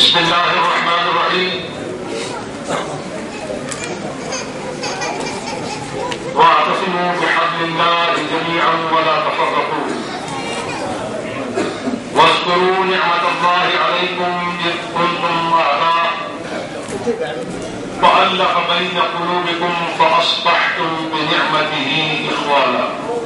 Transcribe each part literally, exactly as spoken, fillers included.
بسم اللہ الرحمن الرحیم واعتصموا بحبل اللہ جميعا ولا تفرقوا واذكروا نعمة الله عليكم إذ كنتم أعداء فألف بين قلوبكم فأصبحتم بنعمته إخوانا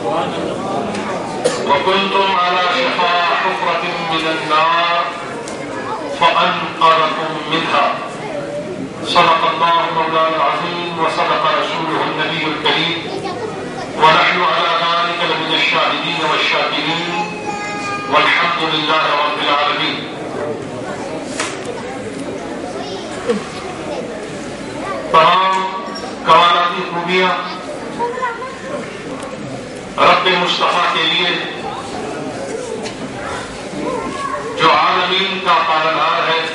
وكنتم على شفا حفرة من النار فأنقذكم منها صدق الله مولانا العظيم وصدق رسوله النبي الكريم ونحن على ذلك لمن الشاهدين والشاكرين والحمد لله رب العالمين. تمام کمالاتی خوبیاں رب مصطفیٰ کے لیے جو عالمین کا پالنہار ہے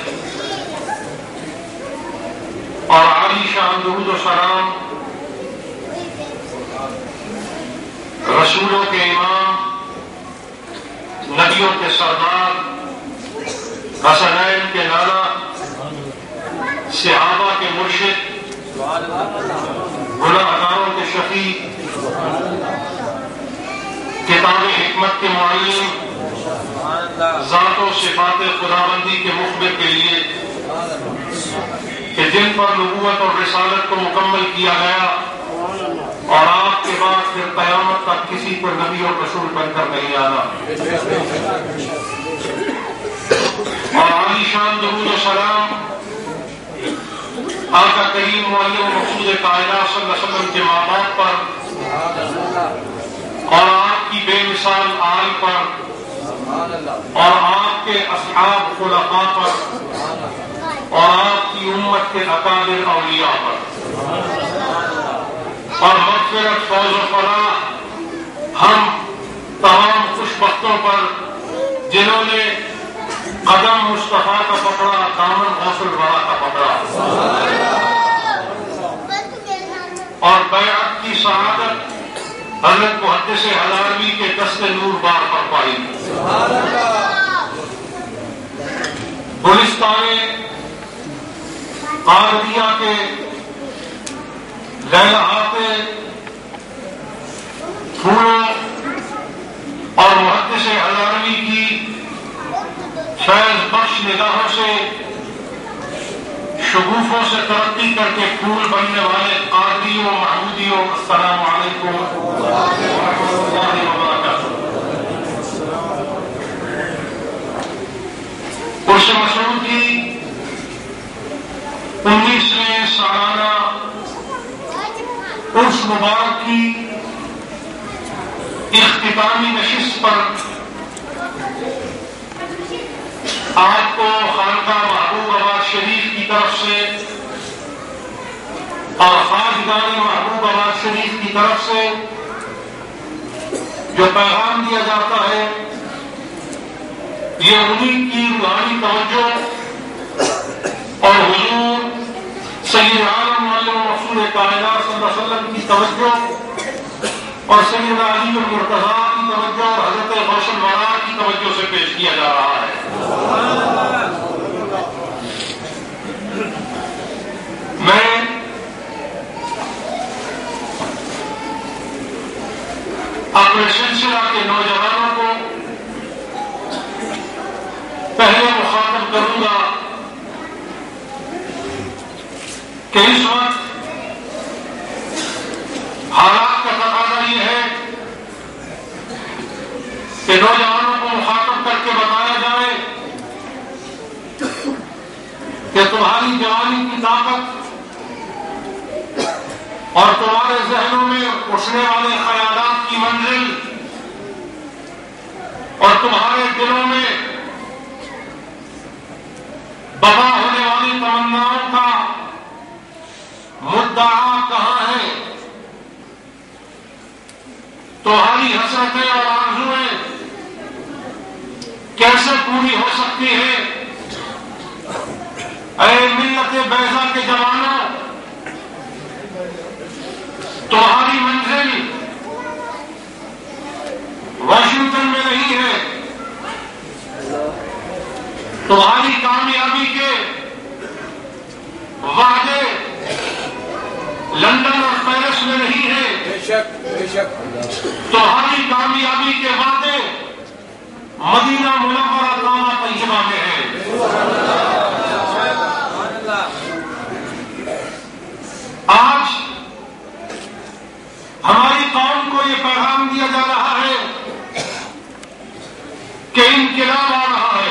اور عالی شان درود و سلام رسولوں کے امام نبیوں کے سردار حسنین کے نانا صحابہ کے مرشد گناہگاروں کے شفیع کتاب حکمت کے معلم ذات و صفات خداوندی کے مخبر کے لیے کہ جن پر نبوت اور رسالت کو مکمل کیا گیا اور آپ کے بعد پھر قیامت تک کسی پر نبی اور رسول بن کر نہیں آنا اور عالی شان درود و سلام آقا کریم معلم و مقصود کائنات صلی اللہ علیہ وسلم کے ماں باپ پر اور آپ کی بے مثال آل پر اور آپ کے اصحاب خلفاء پر اور آپ کی امت کے اکابر اولیاء پر اور مغفرت فوز و فلاح ہم تمام خوش بختوں پر جنہوں نے قدم مصطفیٰ کا پکڑا دامن غوث الورا کا پکڑا اور بیعت کی سعادت حضرت محدث ہزاروی کے دست نور بار پر پائی. گلستان قادریہ کے لہلہات پھولوں اور محدث ہزاروی کی فیض بخش نگاہوں سے شگوفوں سے ترقی کر کے پھول بننے والے قادریوں محمودیوں السلام علیکم ورحمۃ اللہ وبرکاتہ. عرش مسعود کی انیسویں سالانہ عرس مبارک کی اختتامی نشست پر آپ کو خانقاہ محبوب آباد شریف کی طرف سے اور خواجگان محبوب آباد شریف کی طرف سے جو پیغام دیا جاتا ہے یہ انہیں کی روحانی توجہ اور حضور سید عالم معلم رسول کائنات صلی اللہ علیہ وسلم کی توجہ اور سید علی المرتضیٰ کی توجہ اور حضرت غوث الورا کی توجہ سے پیش کیا جا رہا ہے. میں اپنے سلسلہ کے نوجوانوں کو پہلے مخاطب کروں گا کہ اس وقت حالات کا تقاضا یہ ہے کہ نوجوانوں کو مخاطب کر کے بتایا جائے کہ تمہاری جوانی کی طاقت اور تمہارے ذہنوں میں اٹھنے والے خیالات کی منزل اور تمہارے دلوں میں بقا ہونے والی تمناؤں کا مدعا کہاں ہے. تمہاری حسرتیں اور آرزوئیں کیسے پوری ہو سکتی ہیں؟ اے ملت بیضا کے جوانوں، تمہاری منزل واشنگٹن میں نہیں ہے، تمہاری کامیابی کے تمہاری کامیابی کے وعدے مدینہ منورہ کعبہ طیبہ میں ہیں۔ آج ہماری قوم کو یہ پیغام دیا جا رہا ہے کہ انقلاب آ رہا ہے۔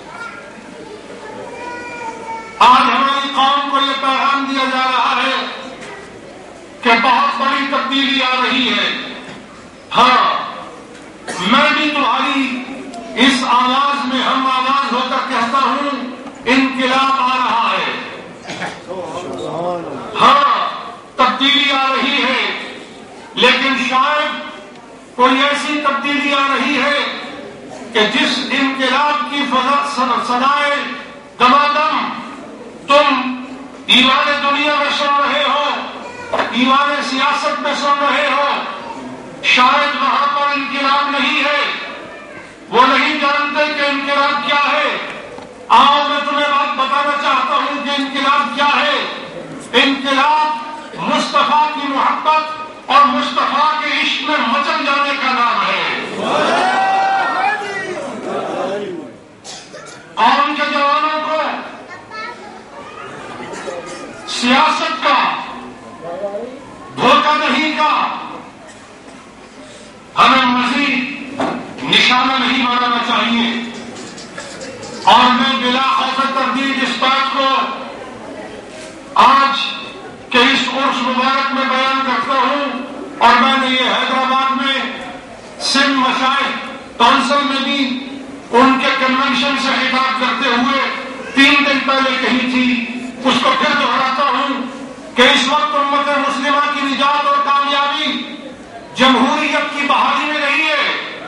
آج ہماری قوم کو یہ پیغام دیا جا رہا ہے کہ بہت بڑی تبدیلی آ رہی ہے۔ ہاں، میں بھی تمہاری اس آواز میں ہم آواز ہو کر کہتا ہوں انقلاب آ رہا ہے۔ ہاں، تبدیلی آ رہی ہے، لیکن شاید کوئی ایسی تبدیلی آ رہی ہے کہ جس انقلاب کی صدائے دمادم تم ایوان دنیا میں سن رہے ہو، ایوان سیاست میں سن رہے ہو، شاید وہاں پر انقلاب نہیں ہے۔ وہ نہیں جانتے کہ انقلاب کیا ہے۔ آؤ میں تمہیں بات بتانا چاہتا ہوں کہ انقلاب کیا ہے۔ انقلاب مصطفیٰ کی محبت اور مصطفیٰ کے عشق میں مچل جانے کا نام ہے۔ قوم کے جوانوں کو سیاست کا دھوکہ نہیں کا ہمیں مزید نشانہ نہیں بنانا چاہیے۔ اور میں بلا خوف تردید اس بات کو آج کے اس عرس مبارک میں بیان کرتا ہوں، اور میں نے یہ حیدرآباد میں سندھ مشائخ کونسل میں بھی ان کے کنونشن سے خطاب کرتے ہوئے تین دن پہلے کہی تھی، اس کو پھر دہراتا ہوں کہ اس وقت امت مسلمہ کی نجات اور کامیابی جمہوریت کی بحالی میں نہیں ہے۔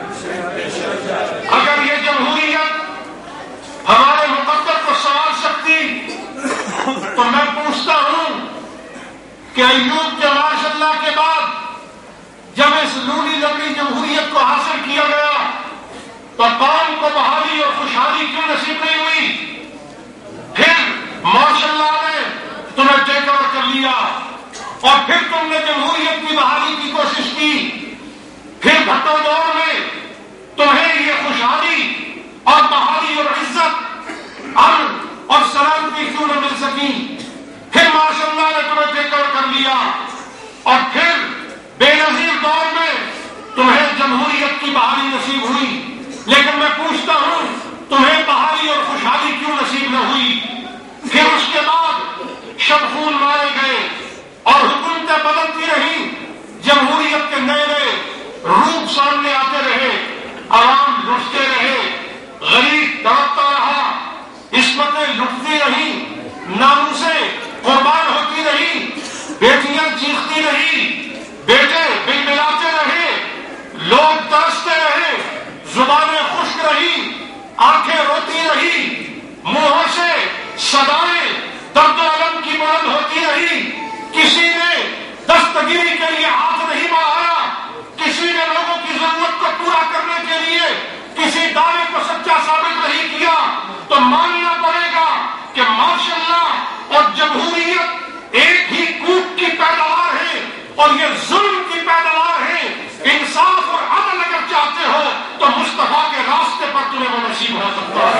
اگر یہ جمہوریت ہمارے مقدر کو سنوار سکتی تو میں پوچھتا ہوں کہ ایوب کے ماشاء اللہ کے بعد جب اس لولی لبڑی جمہوریت کو حاصل کیا گیا تو قوم کو بحالی اور خوشحالی کیوں نصیب نہیں ہوئی؟ پھر ماشاء اللہ نے تمہیں ٹیک اوور کر لیا اور پھر تم نے جمہوریت کی بحالی کی کوشش کی۔ پھر بھٹو دور میں تمہیں یہ خوشحالی اور بحالی اور عزت امن اور سلامتی کیوں نہ مل سکی؟ پھر ماشاء اللہ نے تمہیں ٹیک اوور کر لیا اور پھر بے نظیر دور میں تمہیں جمہوریت کی بحالی نصیب ہوئی۔ لیکن میں پوچھتا ہوں تمہیں بحالی اور خوشحالی کیوں نصیب نہ ہوئی؟ پھر اس کے بعد شب خون مارے گئے اور حکومتیں بدلتی رہی، جمہوریت کے نئے نئے روپ سامنے آتے رہے، عوام لٹتے رہے، غریب تڑپتا رہا، عصمتیں لٹتی رہی، ناموسیں قربان ہوتی رہی، بیٹیاں چیختی رہی، بیٹے بلبلاتے رہے، لوگ ترستے رہے، زبانیں خشک رہی، آنکھیں روتی رہی، منہوں سے صدائیں درد و الم کی بلند ہوتی رہی۔ کسی نے دستگیری کے لیے ہاتھ نہیں بڑھایا، کسی نے لوگوں کی ضرورت کو پورا کرنے کے لیے کسی دعوے کو سچا ثابت نہیں کیا۔ تو ماننا پڑے گا کہ ماشاء اللہ اور جمہوریت ایک ہی کوٹ کی پیداوار ہے اور یہ ظلم کی پیداوار ہے۔ انصاف اور عدل اگر چاہتے ہو تو مصطفیٰ کے راستے پر تمہیں وہ نصیب ہو سکتا ہے۔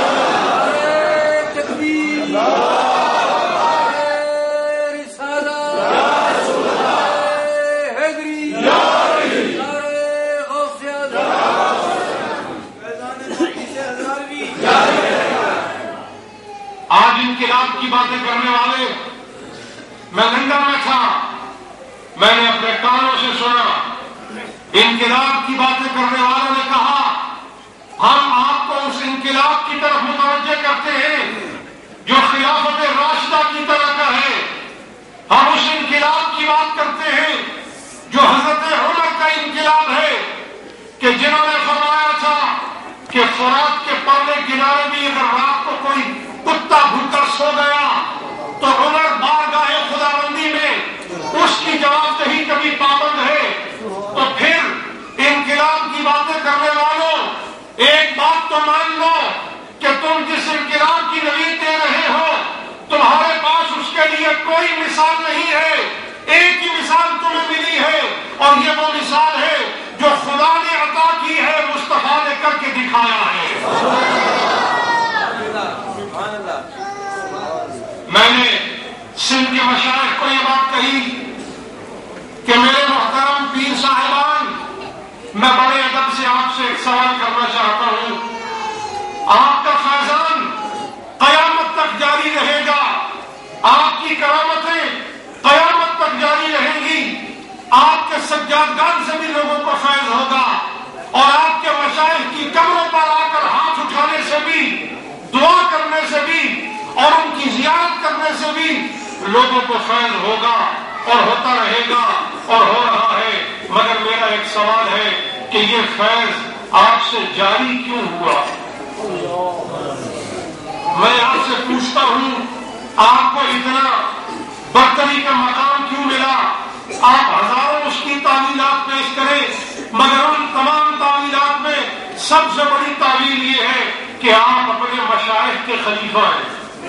آج انقلاب کی باتیں کرنے والے، میں لندن میں تھا، میں نے اپنے کانوں سے سنا، انقلاب کی باتیں کرنے والوں نے کہا ہم آپ کو اس انقلاب کی طرف متوجہ کرتے ہیں جو خلافت راشدہ کی طرح کا ہے۔ ہم اس انقلاب کی بات کرتے ہیں جو حضرت عمر کا انقلاب ہے، کہ جنہوں نے فرمایا تھا کہ فرات کے پرلے کنارے بھی اگر رات کو کوئی کتا بھوکا سو گیا تو عمر بارگاہ خداوندی میں اس کی جواب دہی کبھی پابند ہے۔ تو پھر انقلاب کی باتیں کرنے والوں، ایک بات تو مان لو کہ تم جس انقلاب کی نوید دے رہے ہو تمہارے پاس اس کے لیے کوئی مثال نہیں ہے، ایک ہی مثال تمہیں ملی ہے اور یہ وہ مثال ہے جو خدا نے عطا کی ہے، مصطفیٰ نے کر کے دکھایا ہے۔ میں نے سندھ کے مشائخ کو یہ بات کہی کہ میرے محترم پیر صاحبان، میں بڑے ادب سے آپ سے ایک سوال کرنا چاہتا ہوں۔ آپ کا فیضان قیامت تک جاری رہے گا، آپ کی کرامتیں قیامت تک جاری رہیں گی، آپ کے سجادگان سے بھی لوگوں کو فیض ہوگا، اور آپ کے مشائخ کی قبروں پر آ کر ہاتھ اٹھانے سے بھی، دعا کرنے سے بھی، اور ان کی زیارت کرنے سے بھی لوگوں کو فیض ہوگا اور ہوتا رہے گا اور ہو رہا ہے۔ مگر میرا ایک سوال ہے کہ یہ فیض آپ سے جاری کیوں ہوا؟ میں آپ سے پوچھتا ہوں، آپ کو اتنا برتری کا مقام کیوں ملا؟ آپ ہزاروں اس کی تعویلات پیش کریں، مگر ان تمام تعویلات میں سب سے بڑی تعویل یہ ہے کہ آپ اپنے مشائخ کے خلیفہ ہیں،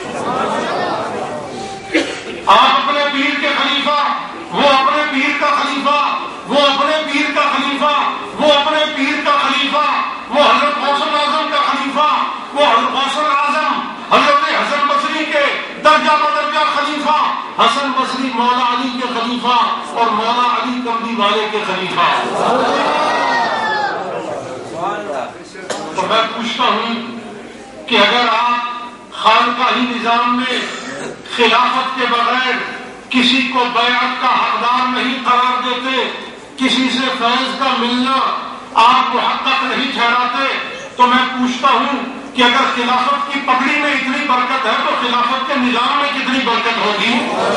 آپ اپنے پیر کے خلیفہ، وہ اپنے پیر کا خلیفہ، وہ اپنے پیر کا خلیفہ، وہ اپنے پیر کا خلیفہ، وہ حضرت غوث اعظم کا خلیفہ، وہ حضرت غوث اعظم حضرت حسن بصری کے درجہ بدرجہ خلیفہ، حسن بصری مولا علی کے خلیفہ اور مولا علی کملی والے کے خلیفہ۔ تو میں پوچھتا ہوں کہ اگر آپ خانقاہی نظام میں خلافت کے بغیر کسی کو بیعت کا حقدار نہیں قرار دیتے، کسی سے فیض کا ملنا آپ محقق نہیں ٹھہراتے، تو میں پوچھتا ہوں کہ اگر خلافت کی پگڑی میں اتنی برکت ہے تو خلافت کے نظام میں کتنی برکت ہوگی؟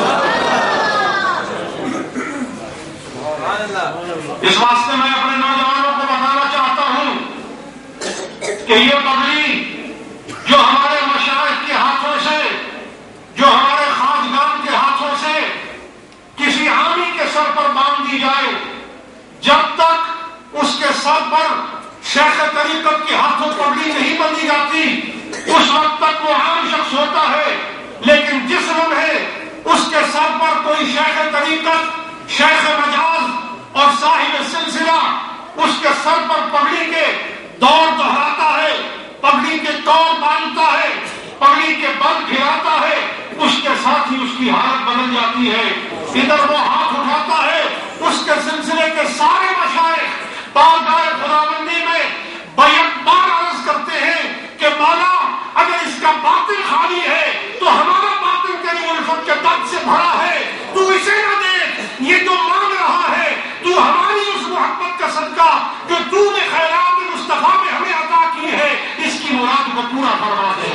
اس واسطے میں اپنے نوجوانوں کو بتانا چاہتا ہوں کہ یہ پگڑی جو ہمارے مشائخ کے ہاتھوں سے، جو ہمارے خواجگان کے ہاتھوں سے کسی عامی کے سر پر باندھ دی جائے، جب تک اس کے سر پر شیخ طریقت کے ہاتھوں پگڑی نہیں بندھی جاتی، اس وقت تک وہ عام شخص ہوتا ہے۔ لیکن جس لمحے اس کے سر پر کوئی شیخ طریقت، شیخ مجاز اور صاحب سلسلہ اس کے سر پر پگڑی کے دور دہراتا ہے، پگڑی کے دور باندھتا ہے، پگڑی کے بل پھراتا ہے، اس کے ساتھ ہی اس کی حالت بدل جاتی ہے۔ ادھر وہ ہاتھ اٹھاتا ہے، اس کے سلسلے کے سارے مشائخ بارگاہ خداوندی میں بیک بار عرض کرتے ہیں کہ مولا اگر اس کا باطن خالی ہے تو ہمارا باطن تیری الفت کے درد سے بھرا ہے، تو اسے نہ دیکھ، یہ جو مانگ رہا ہے تو ہماری اس محبت کا صدقہ جو تو نے خیرات مصطفیٰ میں ہمیں عطا کی ہے، اس کی مراد کو پورا فرما دے۔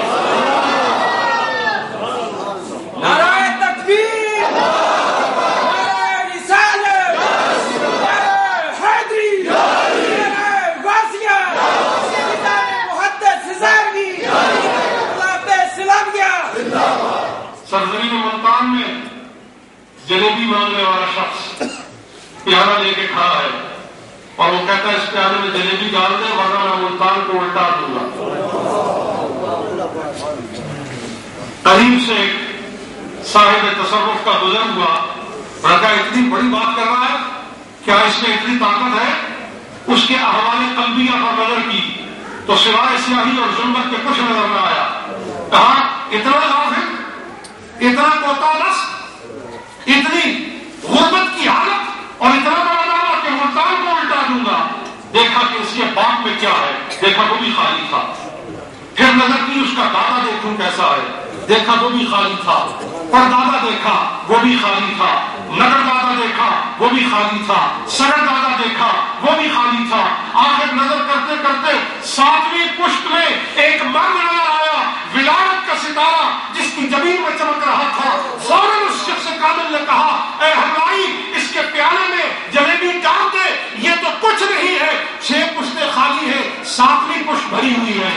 نعرہ تکبیر، نعرہ رسالت، نعرہ حیدری، نعرہ غوثیہ، کتاب محدث ہزاروی، انقلاب اسلامیہ۔ سرزمین ملتان میں جلیبی مانگنے والا شخص پیالہ لے کے کھڑا ہے اور وہ کہتا ہے اس پیالے میں جلیبی ڈال دے ورنہ میں ملتان کو الٹا دوں گا۔ قریب سے صاحب تصرف کا گزر ہوا، رکھا اتنی بڑی بات کر رہا ہے، کیا اس میں اتنی طاقت ہے؟ اس کے احوال قلبیہ پر نظر کی تو سوائے سیاہی اور ظلمت کے کچھ نظر نہ آیا۔ کہا اتنا غافل، اتنا کوتالس، اتنی غربت کی حالت اور اتنا بڑا دعویٰ کہ ملتان کو الٹا دوں گا۔ دیکھا کہ اس کے باپ میں کیا ہے، دیکھا وہ بھی خالی تھا۔ پھر نظر کی اس کا دادا دیکھوں کیسا ہے، دیکھا وہ بھی خالی تھا۔ پر دادا دیکھا وہ بھی خالی تھا، نگر دادا دیکھا وہ بھی خالی تھا، سگر دادا دیکھا وہ بھی خالی تھا۔ آخر نظر کرتے کرتے ساتویں پشت میں ایک مرد نظر آیا، ولایت کا ستارہ جس کی زمین میں چمک رہا تھا۔ فوراً اس شخص کامل نے کہا اے ہمرائی اس کے پیالے میں جلیبی ڈال دے، یہ تو کچھ نہیں ہے، چھ پشتیں خالی ہیں، ساتویں پشت بھری ہوئی ہے۔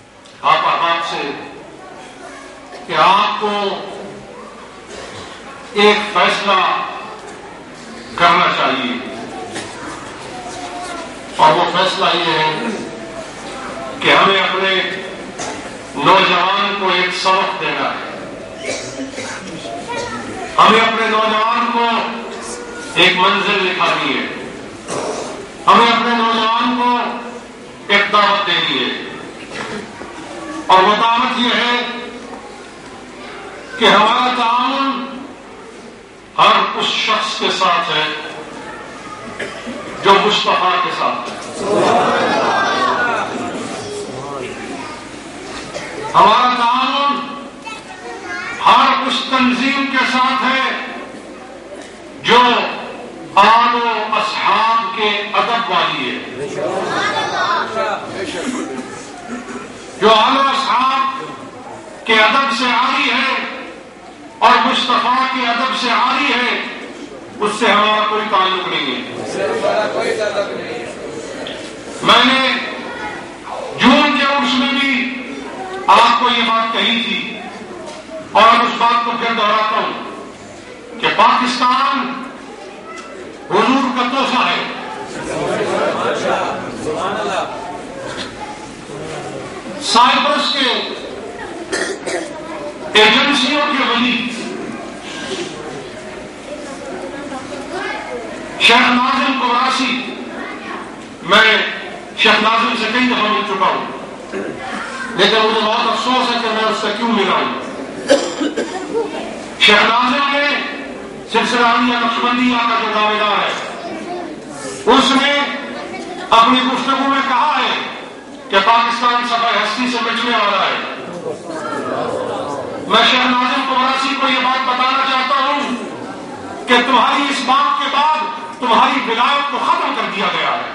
آپ احباب سے کہ آپ کو ایک فیصلہ کرنا چاہیے، اور وہ فیصلہ یہ ہے کہ ہمیں اپنے نوجوان کو ایک سبق دینا ہے، ہمیں اپنے نوجوان کو ایک منزل دکھانی ہے، ہمیں اپنے نوجوان کو ایک دعوت دینی ہے، اور وہ دعوت یہ ہے کہ ہمارا تعاون ہر اس شخص کے ساتھ ہے جو مصطفیٰ کے ساتھ ہے، ہمارا تعاون ہر اس تنظیم کے ساتھ ہے جو آل و اصحاب کے ادب والی ہے، جو آل و اصحاب کے ادب سے عاری ہے اور مصطفیٰ کے ادب سے عاری ہے، اس سے ہمارا کوئی تعلق نہیں ہے۔ میں نے جون کے عرس میں بھی آپ کو یہ بات کہی تھی، اور اس بات کو پھر دہراتا ہوں کہ پاکستان حضور کا تحفہ ہے، سائپرس کے ایجنسیوں کے ولی شیخ ناظم قراسی، میں شیخ ناظم سے کئی دفعہ مل چکا ہوں، لیکن مجھے بہت افسوس ہے کہ میں اس سے کیوں ملا ہوں۔ شیخ ناظم نے سلسلہ نقشبندیہ کا جو دعوے دار ہے، اس نے اپنی گفتگو میں کہا ہے کہ پاکستان صفحہ ہستی سے مٹنے والا ہے۔ میں شیخ ناظم قراسی کو یہ بات بتانا چاہتا ہوں کہ تمہاری اس بات کے بعد تمہاری ولایت کو ختم کر دیا گیا ہے،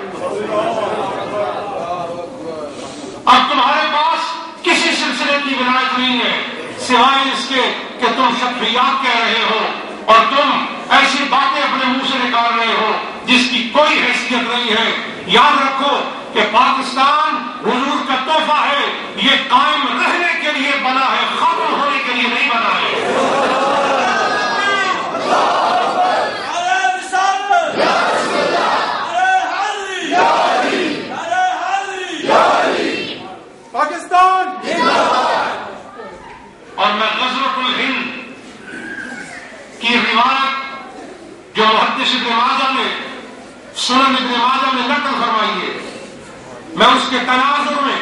اب تمہارے پاس کسی سلسلے کی ولایت نہیں ہے سوائے اس کے کہ تم شخصیات کہہ رہے ہو اور تم ایسی باتیں اپنے منہ سے نکال رہے ہو جس کی کوئی حیثیت نہیں ہے۔ یاد رکھو کہ پاکستان حضور کا تحفہ ہے، یہ قائم رہنے کے لیے بنا ہے، ختم ہونے کے لیے نہیں بنا ہے۔ پاکستان اور میں غزوۃ الہند کی روایت جو محدث ابن ماجہ نے سنن ابن ماجہ میں نقل فرمائی ہے، میں اس کے تناظر میں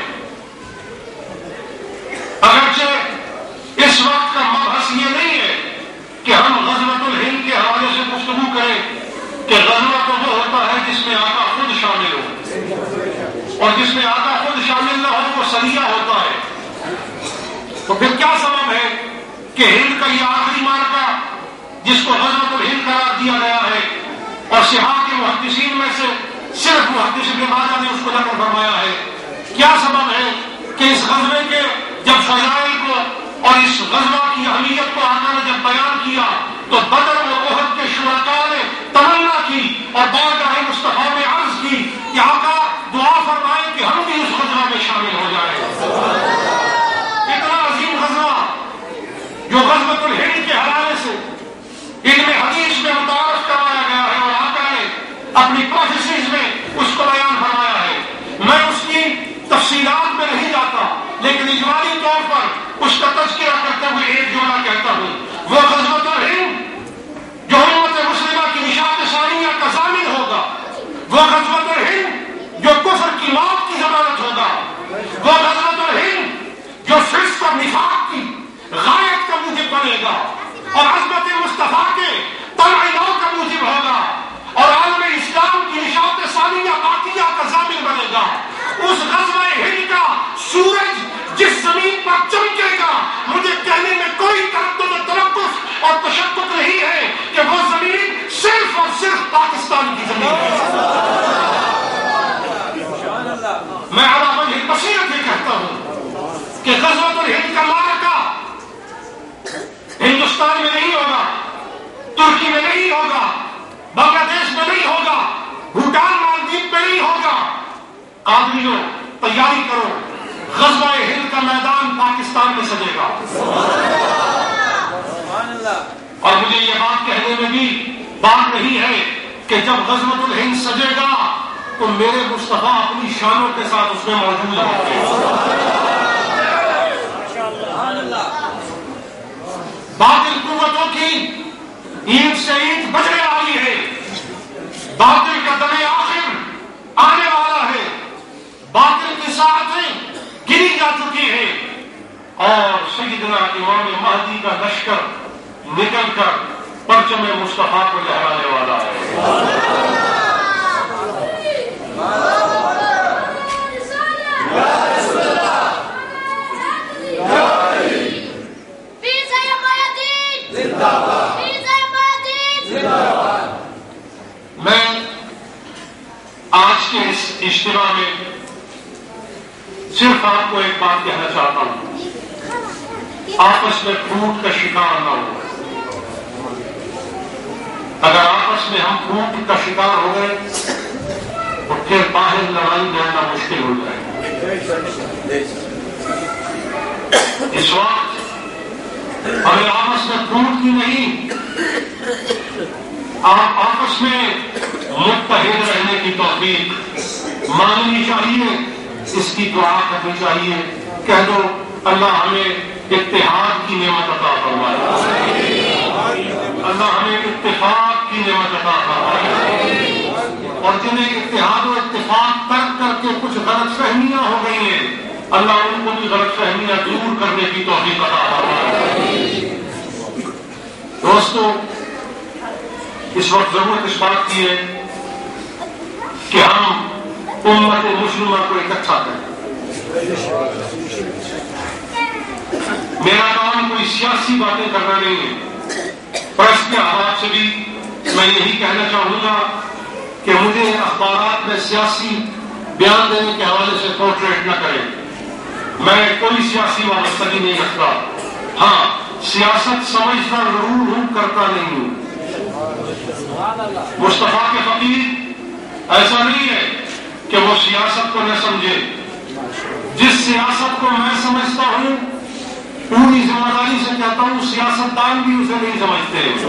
اگرچہ اس وقت کا مبحث یہ نہیں ہے کہ ہم غزوۃ الہند کے حوالے سے گفتگو کریں کہ غزوہ تو وہ ہوتا ہے جس میں آقا خود شامل ہو، اور جس میں آقا خود شامل نہ ہو وہ سریہ ہوتا ہے۔ تو پھر کیا سبب ہے کہ ہند کا یہ آخری معرکہ جس کو غزوۃ الہند قرار دیا گیا ہے، اور صحابہ کے محدثین میں سے صرف محدث ابن ماجہ نے اس کو نقل فرمایا ہے، کیا سبب ہے کہ اس غزوے کے جب فضائل کو اور اس غزوہ کی اہمیت کو آقا نے جب بیان کیا تو بدر اور احد کے شرکاء نے تمنا کی اور بارگاہ مصطفیٰ میں عرض کی کہ آقا دعا فرمائیں کہ ہم بھی اس غزوہ میں شامل ہو جائیں۔ اتنا عظیم غزوہ جو غزوۃ الہند کے حوالے سے علم حدیث میں متعارف کرایا گیا ہے اور آقا نے اپنی پروفیسیز میں اس کو بیان فرمایا ہے، میں اس کی تفصیلات میں نہیں جاتا، لیکن اجمالی طور پر اس کا تذکرہ کرتے ہوئے ایک جملہ کہتا ہوں، وہ غزوۃ الہند جو امت مسلمہ کی نشاط ثانیہ کا ضامن ہوگا، وہ غزوۃ الہند جو کفر کی موت کی ضمانت ہوگا، وہ غزوۃ الہند جو فسق اور نفاق کی غایت کا موجب بنے گا اور عظمت مصطفیٰ کے طلع نو کا موجب ہوگا اور عالم اسلام کی نشاط ثانیہ باقیہ کا ضامن بنے گا۔ اس غزوہ ہند کا سورج جس زمین پر چمکے گا، مجھے کہنے میں کوئی تردد و تلقف اور تشدد نہیں ہے کہ وہ زمین صرف اور صرف پاکستان کی زمین ہے۔ میں علی وجہ بصیرت یہ کہتا ہوں کہ غزوۃ الہند کا معرکہ ہندوستان میں نہیں ہوگا، ترکی میں نہیں ہوگا، بنگلہ دیش میں نہیں ہوگا، بھوٹان مالدیپ میں نہیں ہوگا۔ قادریوں تیاری کرو، غزوہ ہند کا میدان پاکستان میں سجے گا۔ اور مجھے یہ بات کہنے میں بھی بات نہیں ہے کہ جب غزوۃ الہند سجے گا تو میرے مصطفیٰ اپنی شانوں کے ساتھ اس میں موجود ہوں گے۔ باطل قوتوں کی اینٹ سے اینٹ بجنے والی ہے، باطل کا دم آخر آنے والا ہے، باطل کی ساعتیں گری جا چکی ہے اور سیدنا امام مہدی کا لشکر نکل کر پرچم مصطفیٰ کو لہرانے والا ہے۔ میں آج کے اس اجتماع میں صرف آپ کو ایک بات کہنا چاہتا ہوں، آپس میں پھوٹ کا شکار نہ ہو۔ اگر آپس میں ہم پھوٹ کا شکار ہو گئے تو پھر باہر لڑائی لڑنا مشکل ہو جائے۔ اس وقت ہمیں آپس میں پھوٹ کی نہیں، آپ آپس میں متحد رہنے کی توفیق مانگنی چاہیے، اس کی دعا کرنی چاہیے۔ کہہ دو اللہ ہمیں اتحاد کی نعمت عطا فرمائے، اللہ ہمیں اتفاق کی نعمت عطا فرمائے، اور جنہیں اتحاد و اتفاق ترک کر کے کچھ غلط فہمیاں ہو گئی ہیں اللہ ان کو بھی غلط فہمیاں دور کرنے کی توفیق عطا فرمائے۔ دوستو، اس وقت ضرورت اس بات کی ہے کہ ہم امت مسلمہ کو اکٹھا کریں۔ میرا کام کوئی سیاسی باتیں کرنا نہیں ہے، پریس کے حوالے سے بھی میں یہی کہنا چاہوں گا کہ مجھے اخبارات میں سیاسی بیان دینے کے حوالے سے پورٹریٹ نہ کریں۔ میں کوئی سیاسی وابستگی نہیں رکھتا، ہاں سیاست سمجھتا ضرور ہوں، کرتا نہیں ہوں۔ مصطفیٰ کے فقیر ایسا نہیں ہے کہ وہ سیاست کو نہ سمجھے، جس سیاست کو میں سمجھتا ہوں پوری ذمہ داری سے کہتا ہوں سیاست دان بھی اسے نہیں سمجھتے،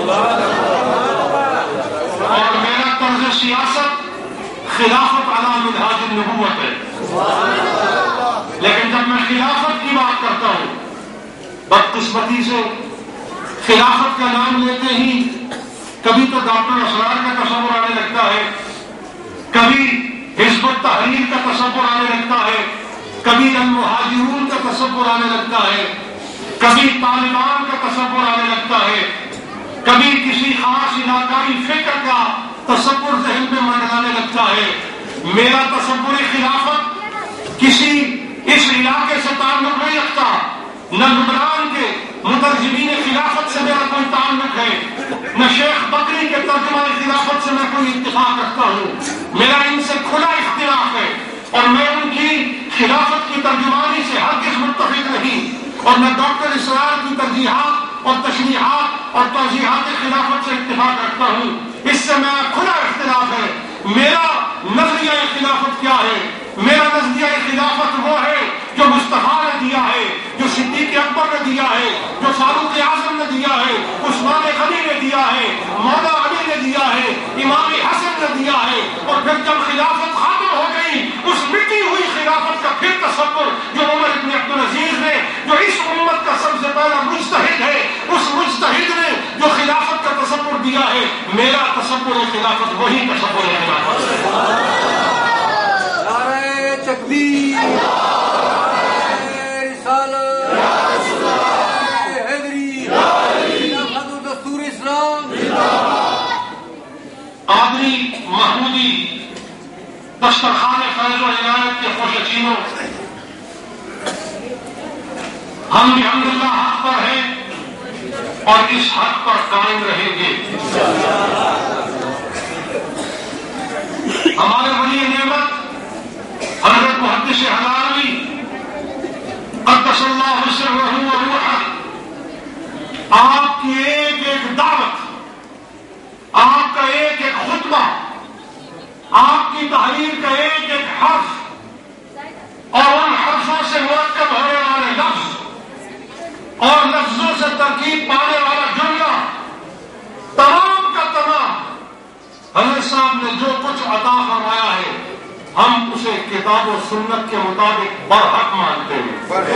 اور میرا طرز سیاست خلافت علی منہاج النبوت ہے۔ لیکن جب میں خلافت کی بات کرتا ہوں، بدقسمتی سے خلافت کا نام لیتے ہی کبھی تو ڈاکٹر اسرار کا تصور آنے لگتا ہے، کبھی حزب التحریر کا تصور آنے لگتا ہے، کبھی المہاجرون کا تصور آنے لگتا ہے، کبھی طالبان کا تصور آنے لگتا ہے، کبھی کسی خاص علاقائی فکر کا تصور ذہن میں منڈلانے لگتا ہے۔ میرا تصور خلافت کسی اس علاقے سے تعلق نہیں رکھتا، نہ لبنان کے مترجمین خلافت سے میرا کوئی تعلق ہے، نہ شیخ بکری کے ترجمہ خلافت سے میں کوئی اتفاق رکھتا ہوں۔ میرا ان سے کھلا اختلاف ہے اور میں ان کی خلافت کی ترجمانی سے ہرگز متفق نہیں، اور میں ڈاکٹر اسرار کی ترجیحات اور تشریحات اور توضیحات خلافت سے اتفاق رکھتا ہوں۔ اس سے میرا کھلا اختلاف ہے۔ میرا نظریہ خلافت کیا ہے؟ میرا نظریہ خلافت وہ ہے جو مصطفیٰ نے دیا ہے، جو صدیق اکبر نے دیا ہے، جو فاروق اعظم نے دیا ہے، عثمان غنی نے دیا ہے، مولا علی نے دیا ہے، امام حسن نے دیا ہے، اور پھر جب خلافت ختم ہو گئی اس مٹی ہوئی خلافت کا پھر تصور جو عمر ابن عبدالعزیز نے، جو اس امت کا سب سے پہلا مجتہد ہے، اس مجتہد نے جو خلافت کا تصور دیا ہے، میرا تصور خلافت وہی تصور خلافت ہے۔ قادری محمودی دسترخوان فیض و عنایت کے خوشچینوں، ہم بھی الحمدللہ حق پر ہیں اور اس حق پر قائم رہیں گے۔ ہمارے ولی نعمت حضرت محدث حلالوی قدس اللہ سرہ و روحہ آپ کی ایک ایک دعوت، آپ کا ایک ایک خطبہ، آپ کی تحریر کا ایک ایک حرف اور ان حرفوں سے مرکب ہونے والے لفظ اور لفظوں سے ترکیب پانے والا جملہ ہم اسے کتاب و سنت کے مطابق برحق مانتے ہیں.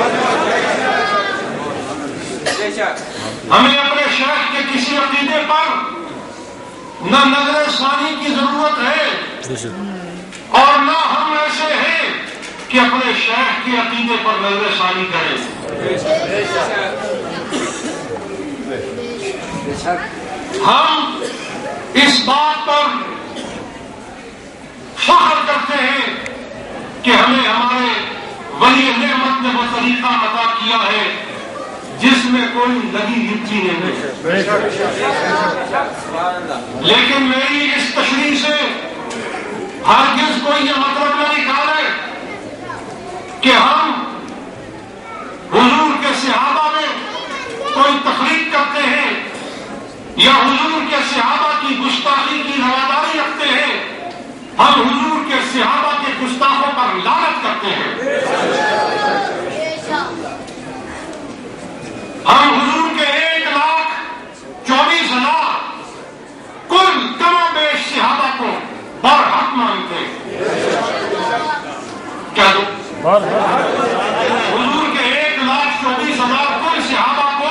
ہمیں اپنے شیخ کے کسی عقیدے پر نہ نظر ثانی کی ضرورت ہے اور نہ ہم ایسے ہیں کہ اپنے شیخ کے عقیدے پر نظر ثانی کریں. ہم اس بات پر فخر کرتے ہیں کہ ہمیں ہمارے ولی نعمت نے وہ طریقہ عطا کیا ہے جس میں کوئی لگی لپٹی نہیں ہے. لیکن میری اس تشریح سے ہرگز کوئی یہ مطلب نہ نکالے کہ ہم حضور کے صحابہ میں کوئی تخلیق کرتے ہیں یا حضور کے صحابہ کی گستاخی کی رواداری رکھتے ہیں. ہم حضور کے صحابہ کے گستاخوں پر لعنت کرتے ہیں. ہم حضور کے ایک لاکھ چوبیس ہزار کل کم و بیش صحابہ کو برحق مانتے ہیں. کیا دو حضور کے ایک لاکھ چوبیس ہزار کل صحابہ کو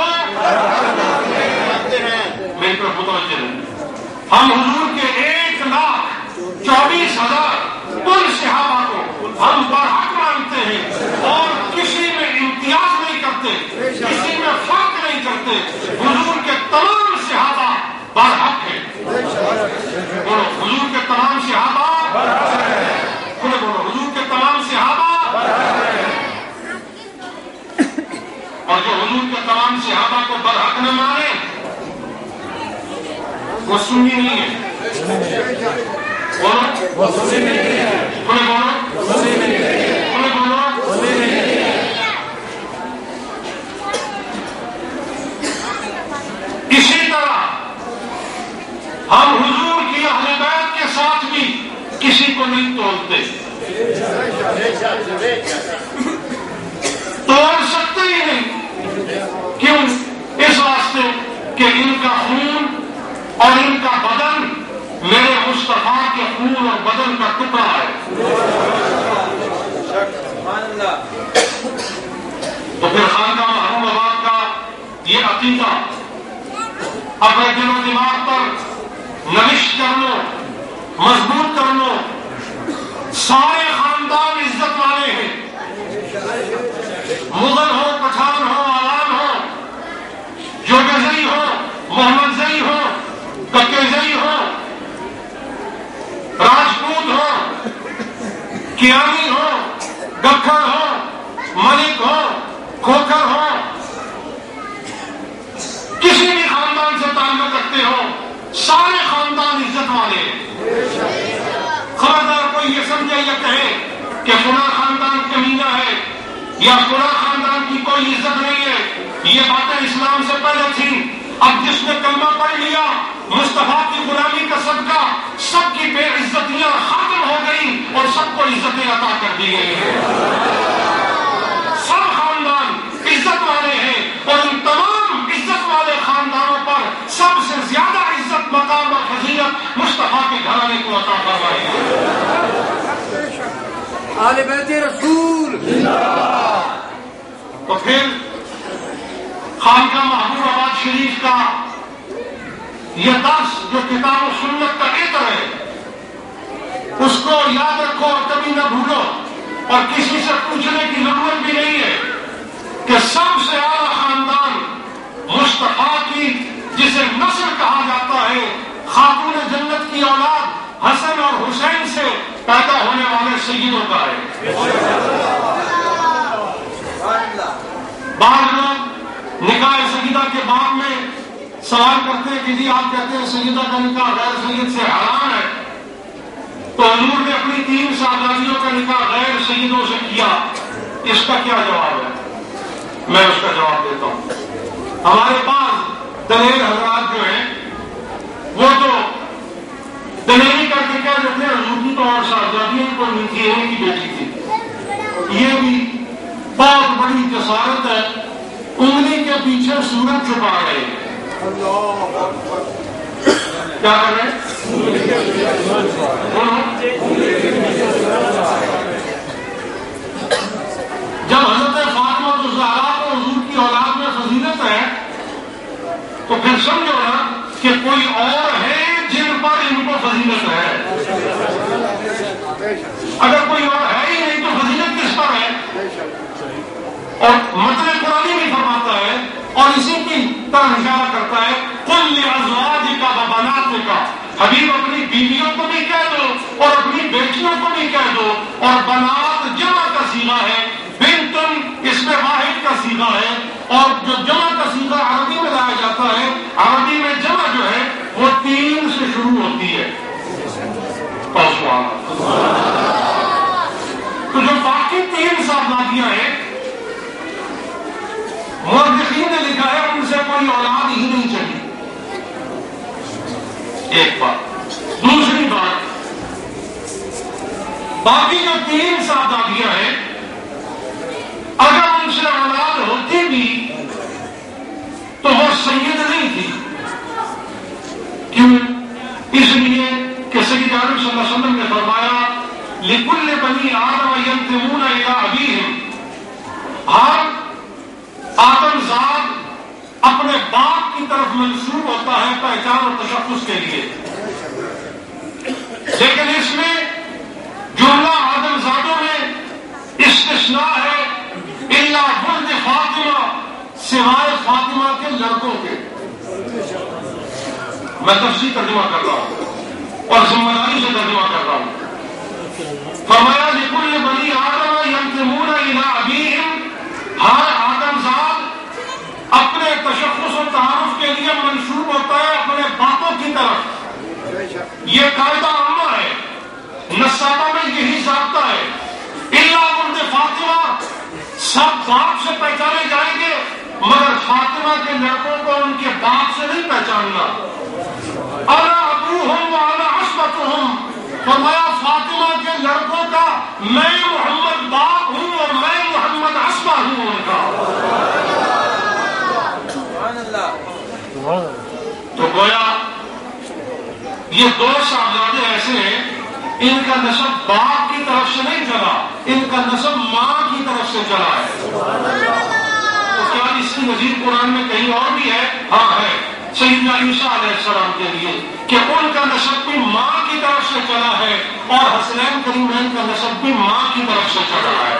میری طرف متوجہ ہیں. ہم حضور کے ایک لاکھ چوبیس ہزار کل صحابہ کو ہم برحق مانتے ہیں اور کسی میں امتیاز نہیں کرتے, کسی میں فرق نہیں کرتے. حضور کے تمام صحابہ برحق ہیں. بولو حضور کے تمام صحابہ, بولو بولو حضور کے تمام صحابہ. اور جو حضور کے تمام صحابہ کو برحق نہ مانے وہ سنی نہیں ہے. بولو بولو بولو بولو. اسی طرح ہم حضور کی اہل بیت کے ساتھ بھی کسی کو نہیں تولتے, توڑ سکتے ہی نہیں. کیوں؟ اس واسطے کہ ان کا خون اور ان کا بدن میرے مصطفیٰ کے خون اور بدن کا ٹکڑا ہے. تو پھر خانقاہ محروم آباد کا یہ عقیدہ اپنے دل و دماغ پر نوشت کر لو, مضبوط کر لو. سارے خاندان عزت والے ہیں, مغل ہو, پٹھان ہو, آلان ہو, جوگزئی ہو, محمد زئی ہو, ککزئی ہو, راجپوت ہو, کیانی ہو, گکھڑ ہو, ملک ہو, کھوکھر ہو, کسی بھی خاندان سے تعلق رکھتے ہو, سارے خاندان عزت والے ہیں. خبردار کوئی یہ سمجھے یا کہے کہ فلاں خاندان کمینہ ہے یا فلاں خاندان کی کوئی عزت نہیں ہے, یہ باتیں اسلام سے پہلے تھیں. اب جس نے کلمہ پڑھ لیا مصطفیٰ کی غلامی کا صدقہ سب کی بے عزتیاں ختم ہو گئی اور سب کو عزتیں عطا کر دی گئی ہیں. سب خاندان عزت والے ہیں اور ان تمام عزت والے خاندانوں پر سب سے زیادہ عزت, مقام اور فضیلت مصطفیٰ کے گھرانے کو عطا فرمائی ہے. آل بیت رسول. تو پھر خانقاہ محبوب آباد شریف کا یہ درس جو کتاب و سنت کا عطر ہے اس کو یاد رکھو اور کبھی نہ بھولو, اور کسی سے پوچھنے کی ضرورت بھی نہیں ہے کہ سب سے اعلیٰ خاندان مصطفیٰ کی جسے نسل کہا جاتا ہے, خاتون جنت کی اولاد حسن اور حسین سے پیدا ہونے والے سیدوں کا ہے. بعض لوگ نکاح سیدہ کے باب میں سوال کرتے ہیں کہ جی آپ کہتے ہیں سیدہ کا نکاح غیر سید سے حرام ہے, تو حضور نے اپنی تین صحابیوں کا نکاح غیر سیدوں سے کیا, اس کا کیا جواب ہے؟ میں اس کا جواب دیتا ہوں. ہمارے پاس دلیر حضرات جو ہیں وہ تو دلیری کر کے کیا دیتے ہیں حضور کی تو اور صاحبزادیوں کو نہیں تھی, ان کی بیٹی تھی. یہ بھی بہت بڑی جسارت ہے, انگلی کے پیچھے سورج چھپا رہے ہیں. کیا کر رہے ہیں؟ جب حضرت فاطمہ الزہرا کو حضور کی اولاد میں فضیلت ہے تو پھر سمجھو نا کہ کوئی اور ہے جن پر ان کو فضیلت ہے. اگر کوئی اور ہے ہی نہیں تو فضیلت کس پر ہے؟ اور متن قرآنی بھی فرماتا ہے اور اسی کی طرح اشارہ کرتا ہے قل لازواجک و بناتک، حبیب اپنی بیویوں کو بھی کہہ دو اور اپنی بیٹیوں کو بھی کہہ دو. اور بنات جمع کا صیغہ ہے، بنتن اس میں واحد کا صیغہ ہے. اور جو جمع کا صیغہ عربی میں لایا جاتا ہے، عربی میں جمع جو ہے وہ تین سے شروع ہوتی ہے. تو جو باقی تین صاحبزادیاں ہیں مورخین نے لکھا ہے ان سے کوئی اولاد ہی نہیں چلی. ایک بات. دوسری بات، باقی جو تین صاحبزادیاں ہیں اگر ان سے اولاد ہوتی بھی تو وہ سید نہیں تھی. کیوں؟ اس لیے کہ سید عالم صلی اللہ علیہ وسلم نے فرمایا لِكُلِّ بَنِي آدَمَ يَنْتِمُونَ إِلَىٰ أَبِيهِمْ، ہر آدم ذات اپنے باپ کی طرف منسوب ہوتا ہے پہچان اور تشخص کے لیے. لیکن اس میں جملہ آدم ذاتوں میں استثناء ہے الا ولد فاطمہ، سوائے فاطمہ کے لڑکوں کے. میں تفصیل ترجمہ کر رہا ہوں اور ذمہ داری سے ترجمہ کر رہا ہوں. فرمایا لِكُلِّ بَنِي آدَمَ يَنْتِمُونَ إِلَىٰ أَبِيهِمْ، ہر آدم ذات اپنے تشخص و تعارف کے لیے منسوب ہوتا ہے اپنے باپوں کی طرف. یہ قاعدہ عامہ ہے، نسابہ میں یہی ضابطہ ہے. الا ولد فاطمہ، سب باپ سے پہچانے جائیں گے مگر فاطمہ کے لڑکوں کو ان کے باپ سے نہیں پہچاننا. انا ابوہم وانا عصبتہم، فرمایا فاطمہ کے لڑکوں کا میں محمد باپ ہوں اور میں محمد عصبہ ہوں ان کا. تو گویا یہ دو صاحبزادے ایسے ہیں ان کا نسب باپ کی طرف سے نہیں چلا، ان کا نسب ماں کی طرف سے چلا ہے. تو کیا اس کی نظیر قرآن میں کہیں اور بھی ہے؟ ہاں ہے. سیدنا عیسیٰ علیہ السلام کے لیے کہ ان کا نسب بھی ماں کی طرف سے چلا ہے اور حسنین کریمین کا نسب بھی ماں کی طرف سے چلا ہے.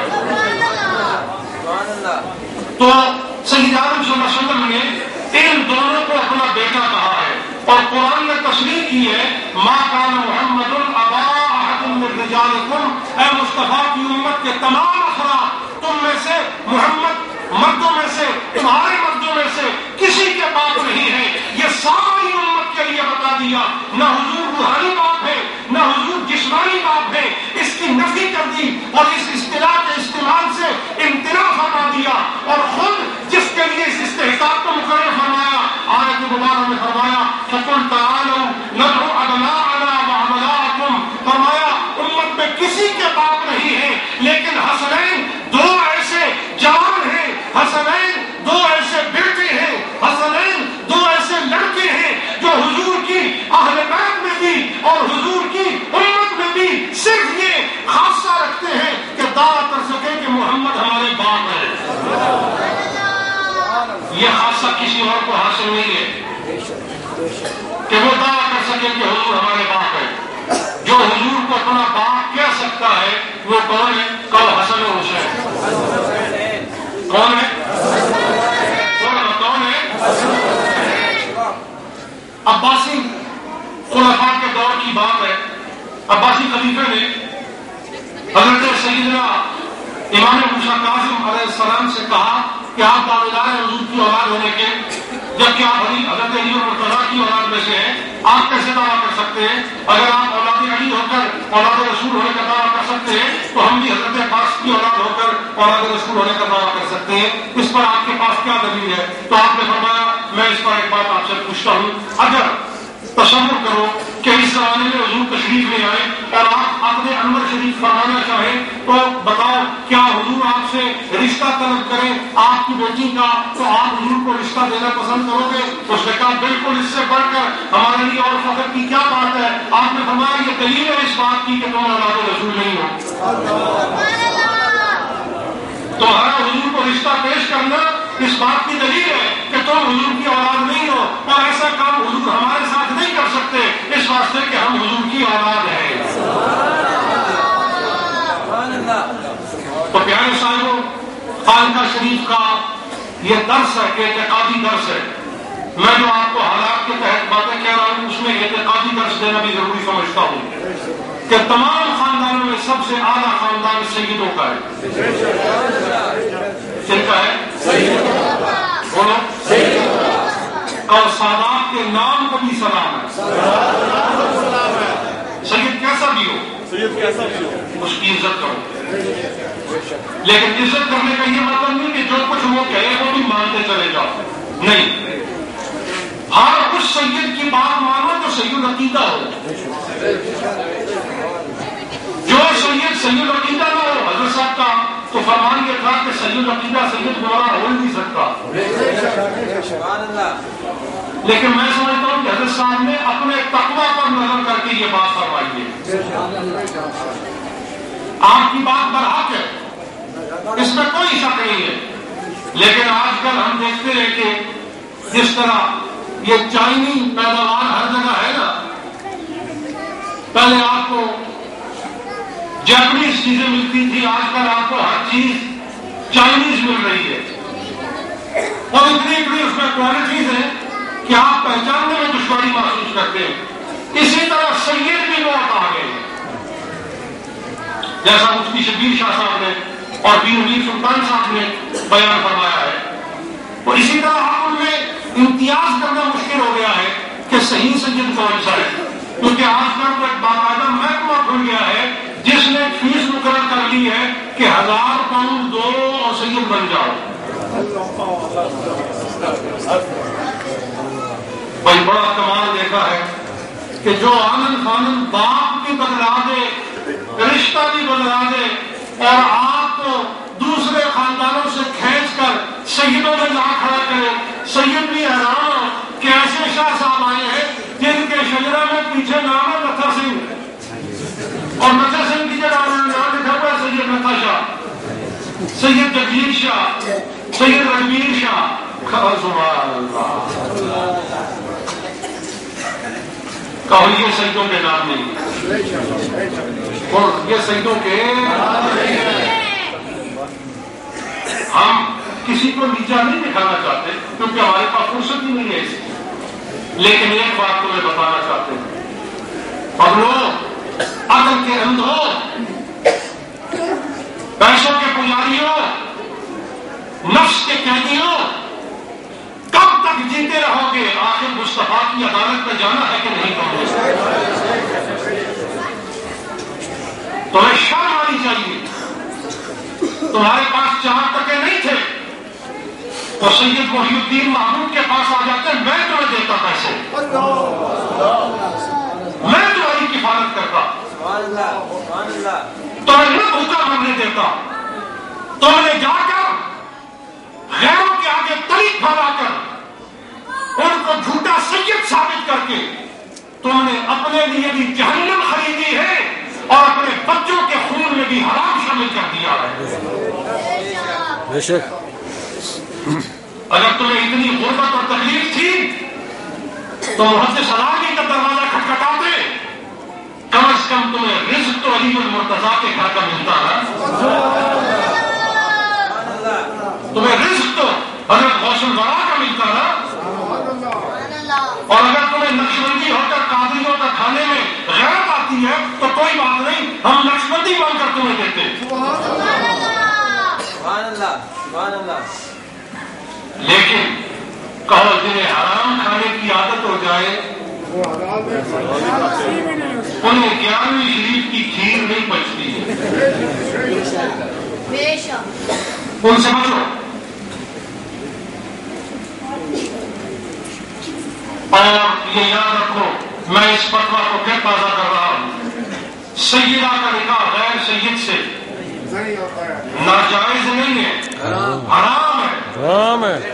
تو سید عالم صلی اللہ علیہ وسلم نے ان دونوں کو اپنا بیٹا کہا ہے اور قرآن نے تصریح کی ہے ما کان محمد ابا احد من رجالکم، اے مصطفیٰ کی امت کے تمام افراد تم میں سے محمد مردوں میں سے تمہارے مردوں میں سے کسی کے باپ نہیں ہے. یہ ساری امت کے لیے بتا دیا. نہ حضور روحانی باپ ہے نہ حضور جسمانی باپ ہے. اس کی نفی کر دی اور اس اصطلاح کے استعمال سے امتناع فرما دیا اور خود جس کے لیے اس استحقاق کو مقرر فرمایا آیت مبارکہ میں فرمایا فَقُلْ تَعَالَوْا نَدْعُ أَبْنَاءَنَا وَأَبْنَاءَكُمْ، فرمایا امت میں کسی کے باپ نہیں ہے لیکن حسنین دو ایسے جوان ہیں، حسنین دو ایسے بیٹے ہیں، حسنین دو ایسے لڑکے ہیں جو حضور کی اہل بیت میں بھی اور حضور کی امت میں بھی صرف یہ خاصہ رکھتے ہیں کہ دعویٰ کر سکے کہ محمد ہمارے باپ ہے. یہ خاصہ کسی اور کو حاصل نہیں ہے کہ وہ دعویٰ کر سکے کہ حضور ہمارے باپ ہے. جو حضور کو اپنا باپ کہہ سکتا ہے وہ کون ہے؟ کل حسن و حسین. کون ہے؟ کون ہے؟ عباسی خلفاء کے دور کی بات ہے. عباسی خلیفہ نے حضرت سیدنا امام موسیٰ کاظم علیہ السلام سے کہا کہ آپ دعویدار ہیں حضور کی اولاد ہونے کے، جبکہ آپ حضرت علی اور مرتضیٰ کی اولاد میں سے ہیں. آپ کیسے دعویٰ کر سکتے ہیں؟ اگر آپ اولاد علی ہو کر اولاد رسول ہونے کا دعویٰ کر سکتے ہیں تو ہم بھی حضرت عباس کی اولاد ہو کر اولاد رسول ہونے کا دعویٰ کر سکتے ہیں. اس پر آپ کے پاس کیا دلیل ہے؟ تو آپ نے فرمایا میں اس پر ایک بات آپ سے پوچھتا ہوں، اگر تصور کرو کہ اس زمانے میں حضور تشریف لے آئے اور آپ اپنے انور شریف فرمانا چاہیں تو بتاؤ کیا حضور آپ سے رشتہ طلب کریں آپ کی بیٹی کا تو آپ حضور کو رشتہ دینا پسند کرو گے؟ اس نے کہا بالکل، اس سے بڑھ کر ہمارے لیے اور فخر کی کیا بات ہے۔ آپ نے فرمایا یہ دلیل ہے اس بات کی کہ تم اولاد رسول نہیں ہو۔ تمہارا حضور کو رشتہ پیش کرنا اس بات کی دلیل ہے کہ تم حضور کی اولاد نہیں ہو، اور ایسا کام حضور ہمارے ساتھ نہیں کر سکتے اس واسطے کہ ہم حضور کی اولاد ہیں۔ تو پیارے صاحبوں، خانقاہ شریف کا یہ درس ہے کہ اعتقادی درس ہے۔ میں جو آپ کو حالات کے تحت باتیں کہہ رہا ہوں اس میں اعتقادی درس دینا بھی ضروری سمجھتا ہوں کہ تمام خاندانوں میں سب سے اعلیٰ خاندان سیدوں کا ہے۔ کن کا ہے؟ بولو۔ اور سادات کے نام کو بھی سلام ہے۔ سید کیسا بھی ہو، سید کیسا بھی ہو اس کی عزت کرو، لیکن عزت کرنے کا یہ مطلب نہیں کہ جو کچھ وہ کہے وہ بھی مانتے چلے جاؤ، نہیں۔ ہر اس سید کی بات مانو تو سید عقیدہ ہو۔ جو سید سید عقیدہ نہ ہو حضرت صاحب کا تو فرمان یہ تھا کہ سید عقیدہ سید گمراہ ہو نہیں سکتا۔ لیکن میں سمجھتا ہوں کہ حضرت صاحب نے اپنے تقویٰ پر نظر کر کے یہ بات فرمائی ہے۔ آپ کی بات برحق ہے، اس میں کوئی شک نہیں ہے، لیکن آج کل ہم دیکھتے ہیں کہ جس طرح یہ چائنی پیداوار ہر جگہ ہے نا، پہلے آپ کو جاپنیز چیزیں ملتی تھی، آج کل آپ کو ہر چیز چائنیز مل رہی ہے، اور اتنی اتنی اس میں کوالٹیز ہیں کہ آپ پہچاننے میں دشواری محسوس کرتے ہیں۔ اسی طرح سید بھی بہت آ گئے، جیسا مفتی شبیر شاہ صاحب نے اور پیر امیر سلطان صاحب نے بیان فرمایا ہے، تو اسی طرح آپ ان میں امتیاز کرنا مشکل ہو گیا ہے کہ صحیح سید کون سا ہے، کیونکہ آج کل تو ایک باقاعدہ محکمہ کھل گیا ہے جس نے فیس مقرر کر لی ہے کہ ہزار پاؤنڈ دو اور سید بن جاؤ۔ بھائی بڑا کمال دیکھا ہے کہ جو آنن فانن باپ بھی بدلا دے، رشتہ بھی بدلا دے، اور آپ کو دوسرے خاندانوں سے کھینچ کر سیدوں میں لا کھڑا کرے۔ سید بھی حیران ہو کہ ایسے شاہ صاحب آئے ہیں جن کے شجرہ میں پیچھے نام ہے نتھا سنگھ، اور نتھا سنگھ کی جگہ انہوں نے نام لکھا ہوا ہے سید نتھا شاہ، سید جگیر شاہ، سید رجبیر شاہ۔ سبحان اللہ، کہو یہ سیدوں کے نام نہیں، اور یہ سیدوں کے ہم کسی کو نیچا نہیں دکھانا چاہتے کیونکہ ہمارے پاس فرصت ہی نہیں ہے اس کی، لیکن ایک بات تمہیں بتانا چاہتے ہیں، پگلو، عقل کے اندھو، پیسوں کے پجاریوں، نفس کے قیدیوں، کب تک جیتے رہو گے؟ آخر مصطفیٰ کی عدالت میں جانا ہے کہ نہیں کہو؟ تمہیں شرم آنی چاہیے۔ تمہارے پاس چار ٹکے نہیں تھے تو سید محی الدین محمود کے پاس آ جاتے، میں تمہیں دیتا پیسے، میں تمہاری کفالت کرتا، تمہیں نہ بھوکا مرنے دیتا، تم نے جا کر غیروں کے آگے تلی پھیلا کر ان کو جھوٹا سید ثابت کر کے تم نے اپنے لیے بھی جہنم خریدی ہے اور اپنے بچوں کے خون میں بھی حرام شامل کر دیا ہے۔ بے شک اگر تمہیں اتنی غربت اور تکلیف تھی تو محدث علی کا دروازہ کھٹکھٹاتے، کم از کم تمہیں رزق تو علی المرتضیٰ کے گھر کا ملتا ہے، تمہیں رزق تو حضرت غوث الورا کا ملتا ہے، اور اگر تمہیں نقشبندی ہو کر قادریوں کا کھانے میں غیرت آتی ہے تو کوئی بات نہیں، ہم نقشبندی بن کر تمہیں دیتے۔ لیکن کہو جنہیں حرام کھانے کی عادت ہو جائے انہیں گیارہویں شریف کی کھیر نہیں پچتی ہے، ان سے بچو۔ اور یہ یاد رکھو، میں اس فتویٰ کو پھر تازہ کر رہا ہوں، سیدہ کا نکاح غیر سید سے ناجائز نہیں ہے، حرام ہے، حرام ہے،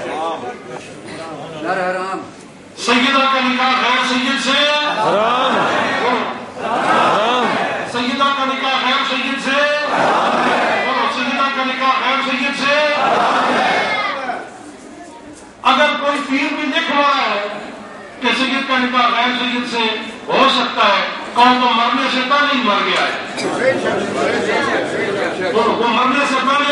حرام۔ سیدہ کا نکاح غیر سید سے حرام حرام، سیدہ کا نکاح غیر سید سے سیدہ کا نکاح غیر سید سے اگر کوئی پیر بھی لکھ رہا ہے کہ سید کا نکاح غیر سید سے ہو سکتا ہے، کون تو مرنے سے پہلے ہی مر گیا ہے، وہ مرنے سے پہلے۔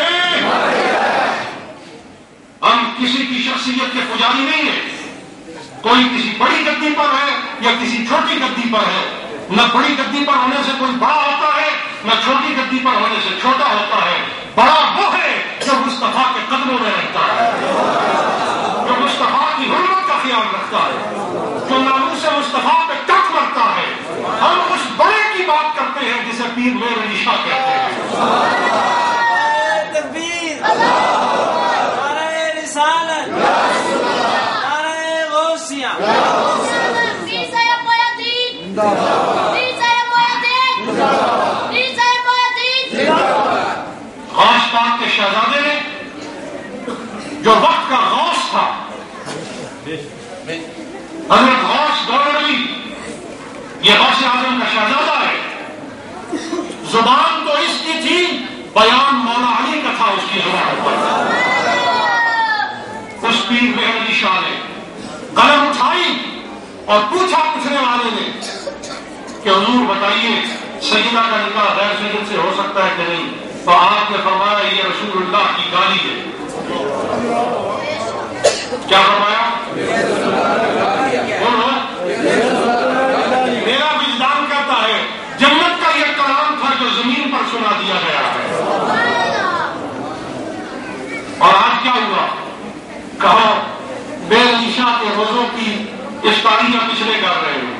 ہم کسی کی شخصیت کے پجاری نہیں ہیں، کوئی کسی بڑی گدی پر ہے یا کسی چھوٹی گدی پر ہے، نہ بڑی گدی پر ہونے سے کوئی بڑا ہوتا ہے، نہ چھوٹی گدی پر ہونے سے چھوٹا ہوتا ہے۔ بڑا وہ ہے جو مصطفیٰ کے قدموں میں رہتا ہے، جو مصطفیٰ کی حرمت کا خیال رکھتا ہے، جو ناموس مصطفیٰ پہ ٹک مرتا ہے۔ ہم اس بڑے کی بات کرتے ہیں جسے پیر میر علی شاہ کہتے ہیں۔ تکبیر، نعرہ رسالت، نعرہ غوثیہ، غوث پاک کے شہزادے نے جو وقت کا غوث تھا، حضرت غوث گولڈوی، یہ غوث اعظم کا شہزادہ ہے، زبان تو اس کی تھی، بیان مولا علی کا تھا اس کی زبان پر۔ اس پیر مہر علی شاہ نے قلم اٹھائی اور پوچھا پوچھنے والے نے کہ حضور بتائیے سیدہ کا نکاح غیر سید سے ہو سکتا ہے کہ نہیں؟ تو آپ نے فرمایا یہ رسول اللہ کی گالی ہے۔ کیا فرمایا؟ بولو، میرا وجدان کہتا ہے جنت کا یہ کلام تھا جو زمین پر سنا دیا گیا ہے۔ اور آج کیا ہوا؟ کہو بے علی شاہ کے روزوں کی افطاریاں پچھلے کر رہے ہیں،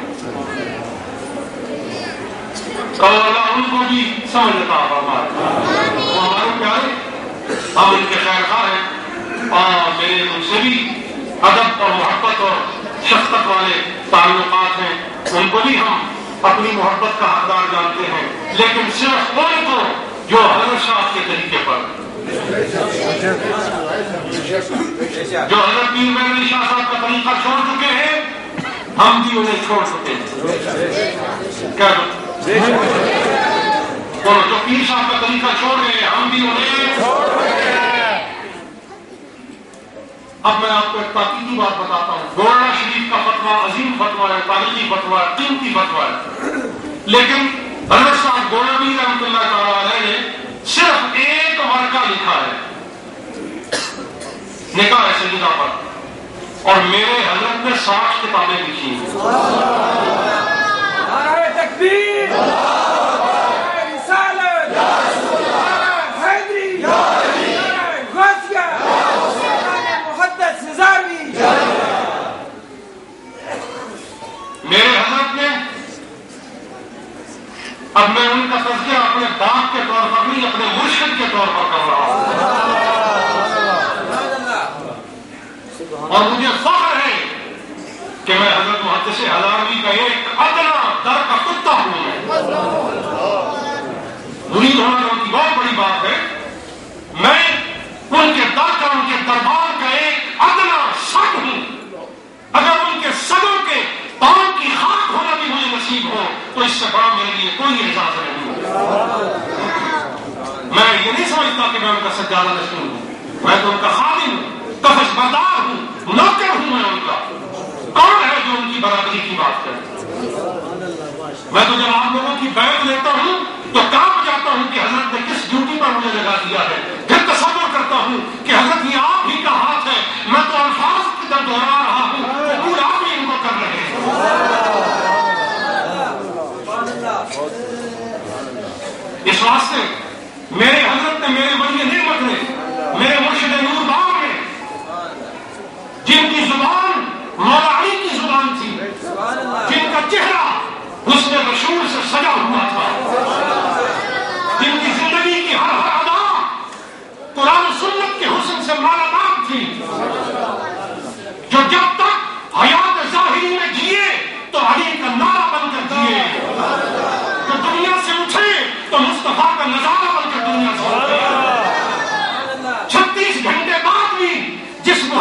کہو اللہ ان کو بھی سمجھتا فرمائے، وہ ہمارے پیارے، ہم ان کے خیر خواہ ہیں، اور میرے ان سے بھی ادب اور محبت اور شفقت والے تعلقات ہیں، ان کو بھی ہم اپنی محبت کا حقدار جانتے ہیں، لیکن صرف ان کو جو حضرت شاہ کے طریقے پر، جو حضرت پیر مہر علی شاہ صاحب کا طریقہ چھوڑ چکے ہیں، ہم بھی انہیں چھوڑ چکے ہیں۔ کیا جو پیر صاحب کا طریقہ چھوڑ رہے ہیں، ہم بھی انہیں چھوڑ رہے ہیں۔ اب میں آپ کو ایک تاکیدی بات بتاتا ہوں، گولڈا شریف کا فتویٰ عظیم فتویٰ ہے، تاریخی فتویٰ ہے، قیمتی فتویٰ ہے، لیکن حضرت صاحب گولڈوی رحمۃ اللہ تعالیٰ علیہ نے صرف ایک ورقہ لکھا ہے نکاح سیدہ پر، اور میرے حضرت نے ساٹھ کتابیں لکھی ہیں۔ نعرہ تکبیر، نعرہ رسالت، نعرہ حیدری، نعرہ غوثیہ، نعرہ محدث نظامی۔ میرے حضرت نے، اب میں ان کا تذکرہ اپنے باپ کے طور پر نہیں، اپنے مرشد کے طور پر کر رہا ہوں، اور مجھے فخر ہے کہ میں حضرت محدث ہلاروی کا ایک ادنا در کا کتا ہوں۔ مرید ہونا ان کی بہت بڑی بات ہے، میں ان کے در کا، ان کے دربار کا ایک ادنا سگ ہوں۔ اگر ان کے سگوں کے پاؤں کی خاک ہونا بھی مجھے نصیب ہو تو اس سے بڑا میرے لیے کوئی اعزاز نہیں ہو۔ میں یہ نہیں سمجھتا کہ میں ان کا سجادہ نشین ہوں، میں تو ان کا خادم ہوں، کفش بردار ہوں، نوکر ہوں میں ان کا۔ کون ہے جو ان کی برابری کی بات کرے؟ میں تو جب آپ لوگوں کی بیعت لیتا ہوں تو کانپ جاتا ہوں کہ حضرت نے کس ڈیوٹی پر مجھے لگا دیا ہے، پھر تصور کرتا ہوں کہ حضرت یہ آپ ہی کا ہاتھ ہے، میں تو الفاظ کی طرف دوہرا رہا ہوں، پورا آپ ہی ان کو کر رہے ہیں۔ اس واسطے میرے حضرت نے، میرے ولی نعمت نے، میرے مرشد نور باب نے، جن کی زبان مولا علی کی زبان تھی، جن کا چہرہ حسن رسول سے سجا ہوا تھا، جن کی زندگی کی ہر ہر ادا قرآن و سنت کے حسن سے مالا مال تھی، جو جب تک حیات ظاہری میں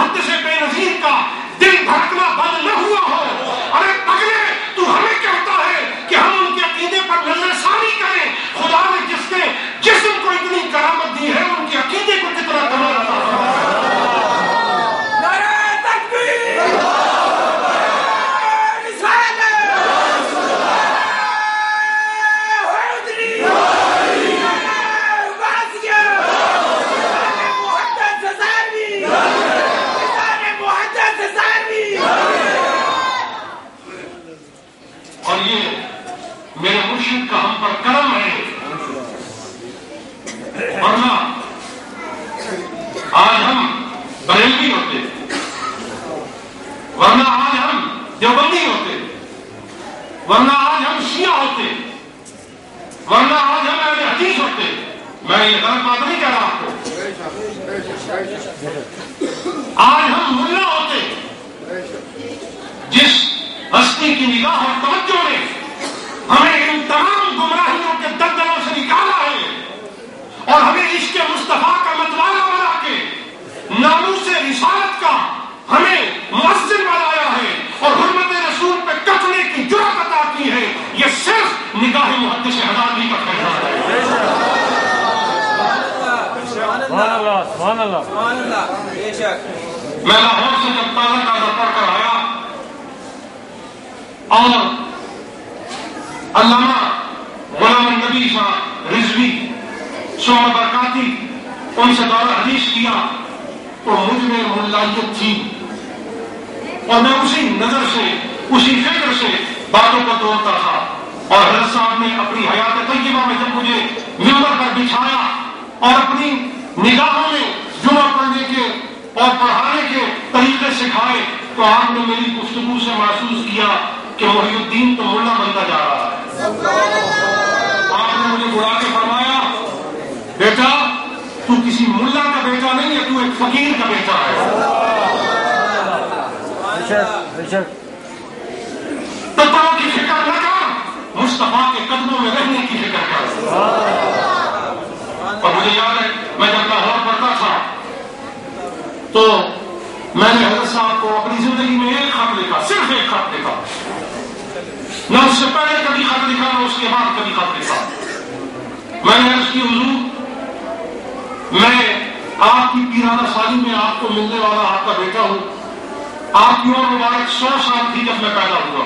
محدث بے نظیر کا دل دھڑکنا بند نہ ہوا ہو. ارے پگلے تو ہمیں کہتا ہے کہ ہم ان کے عقیدے پر نظر ثانی کریں. خدا نے جس نے جسم کو اتنی کرامت دی ہے ان کے عقیدے کو کتنا کمال عطا فرمایا. اور یہ میرے مرشد کا ہم پر کرم ہے. ورنہ آج ہم بریلوی ہوتے, ورنہ آج ہم دیوبندی ہوتے, ورنہ آج ہم شیعہ ہوتے, ورنہ آج ہم اہل حدیث ہوتے. میں یہ غلط بات نہیں کہہ رہا آپ کو. آج ہم ملا ہوتے. جس ہستی کی نگاہ اور توجہ نے ہمیں ان تمام گمراہیوں کے دلدلوں سے نکالا ہے اور ہمیں عشق مصطفیٰ کا متوالا بنا کے ناموس رسالت کا ہمیں مؤذن بنایا ہے اور حرمت رسول پہ کٹنے کی جرأت عطا کی ہے. یہ صرف نگاہ محدث حضرات کا فیصلہ ہے. سبحان اللہ, سبحان اللہ, سبحان اللہ. بے شک میں لاہور سے جب تازہ تازہ پڑھ کر آیا اور علامہ غلام النبی صاحب رضوی سوما برکاتی ان سے دورہ حدیث کیا تو مجھ میں ملائیت تھی اور میں اسی نظر سے اسی فکر سے باتوں کو توڑتا تھا. اور حضرت صاحب نے اپنی حیات طیبہ میں جب مجھے ممبر پر بچھایا اور اپنی نگاہوں میں جمعہ پڑھنے کے اور پڑھانے کے طریقے سکھائے تو آپ نے میری گفتگو سے محسوس کیا کہ محی الدین تو ملا بنتا جا رہا ہے. آپ نے مجھے بلا کے فرمایا بیٹا تو کسی ملا کا بیٹا نہیں ہے, تو ایک فقیر کا بیٹا ہے. تتروں کی فکر نہ کر, مصطفیٰ کے قدموں میں رہنے کی فکر کر. اور مجھے یاد ہے میں جب لاہور پڑھتا تھا تو میں نے حضرت صاحب کو اپنی زندگی میں ایک خط لکھا, صرف ایک خط لکھا. نہ اس سے پہلے کبھی خط لکھا نہ اس کے بعد کبھی خط لکھا. میں نے عرض کی حضور میں آپ کی پیرانہ سالی میں آپ کو ملنے والا آپ کا بیٹا ہوں. آپ کی عمر مبارک سو سال تھی جب میں پیدا ہوا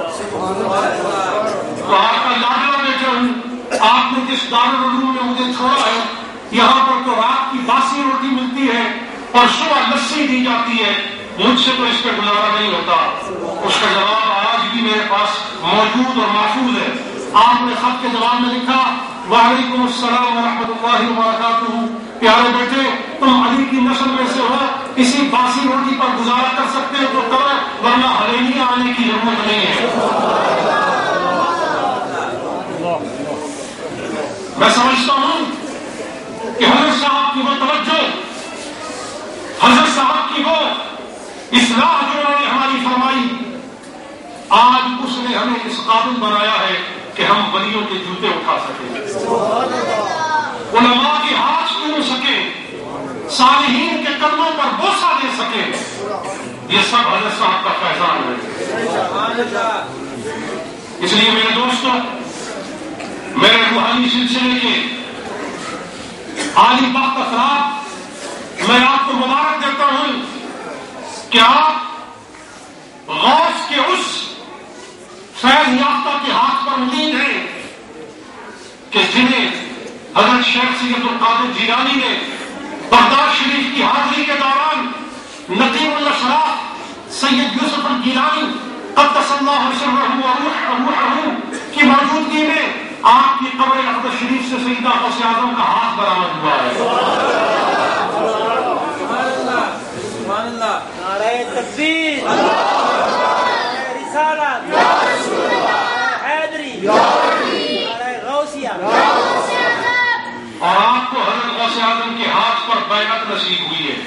تو آپ کا لاڈلا بیٹا ہوں. آپ نے جس دارالعلوم میں مجھے چھوڑا ہے یہاں پر تو رات کی باسی روٹی ملتی ہے اور صبح لسی دی جاتی ہے. مجھ سے تو اس پہ گزارا نہیں ہوتا. اس کا جواب آج بھی میرے پاس موجود اور محفوظ ہے. آپ نے خط کے جواب میں لکھا وعلیکم السلام ورحمۃ اللہ وبرکاتہ. پیارے بیٹے تم علی کی نسل میں سے ہو, اسی باسی روٹی پر گزارا کر سکتے ہو تو کرو, ورنہ حویلیاں آنے کی ضرورت نہیں ہے. میں سمجھتا ہوں کہ حضرت صاحب کی وہ توجہ, حضرت صاحب کی وہ اصلاح جو انہوں نے ہماری فرمائی, آج اس نے ہمیں اس قابل بنایا ہے کہ ہم ولیوں کے جوتے اٹھا سکیں, علماء کے ہاتھ چھو سکیں, صالحین کے قدموں پر بوسہ دے سکیں. یہ سب حضرت صاحب کا فیضان ہے. اس لیے میرے دوستوں, میرے روحانی سلسلے کے عالی بخت افراد, میں آپ کو مبارک دیتا ہوں کہ آپ غوث کے اس فیض یافتہ کے ہاتھ پر امید ہیں کہ جنہیں حضرت شیخ سید القادر جیلانی نے بغداد شریف کی حاضری کے دوران نقیب الاشراف سید یوسف الگیلانی قدس اللہ سرہ وروحہ کی موجودگی میں آپ کی قبر اقدس شریف سے سیدہ غوث اعظم کا ہاتھ برآمد ہوا ہے. سبحان اللہ. نعرہ تکبیر, نعرہ رسالت, حیدری, نعرہ غوثیہ. اور آپ کو حضرت غوث اعظم کے ہاتھ پر بیعت نصیب ہوئی ہے.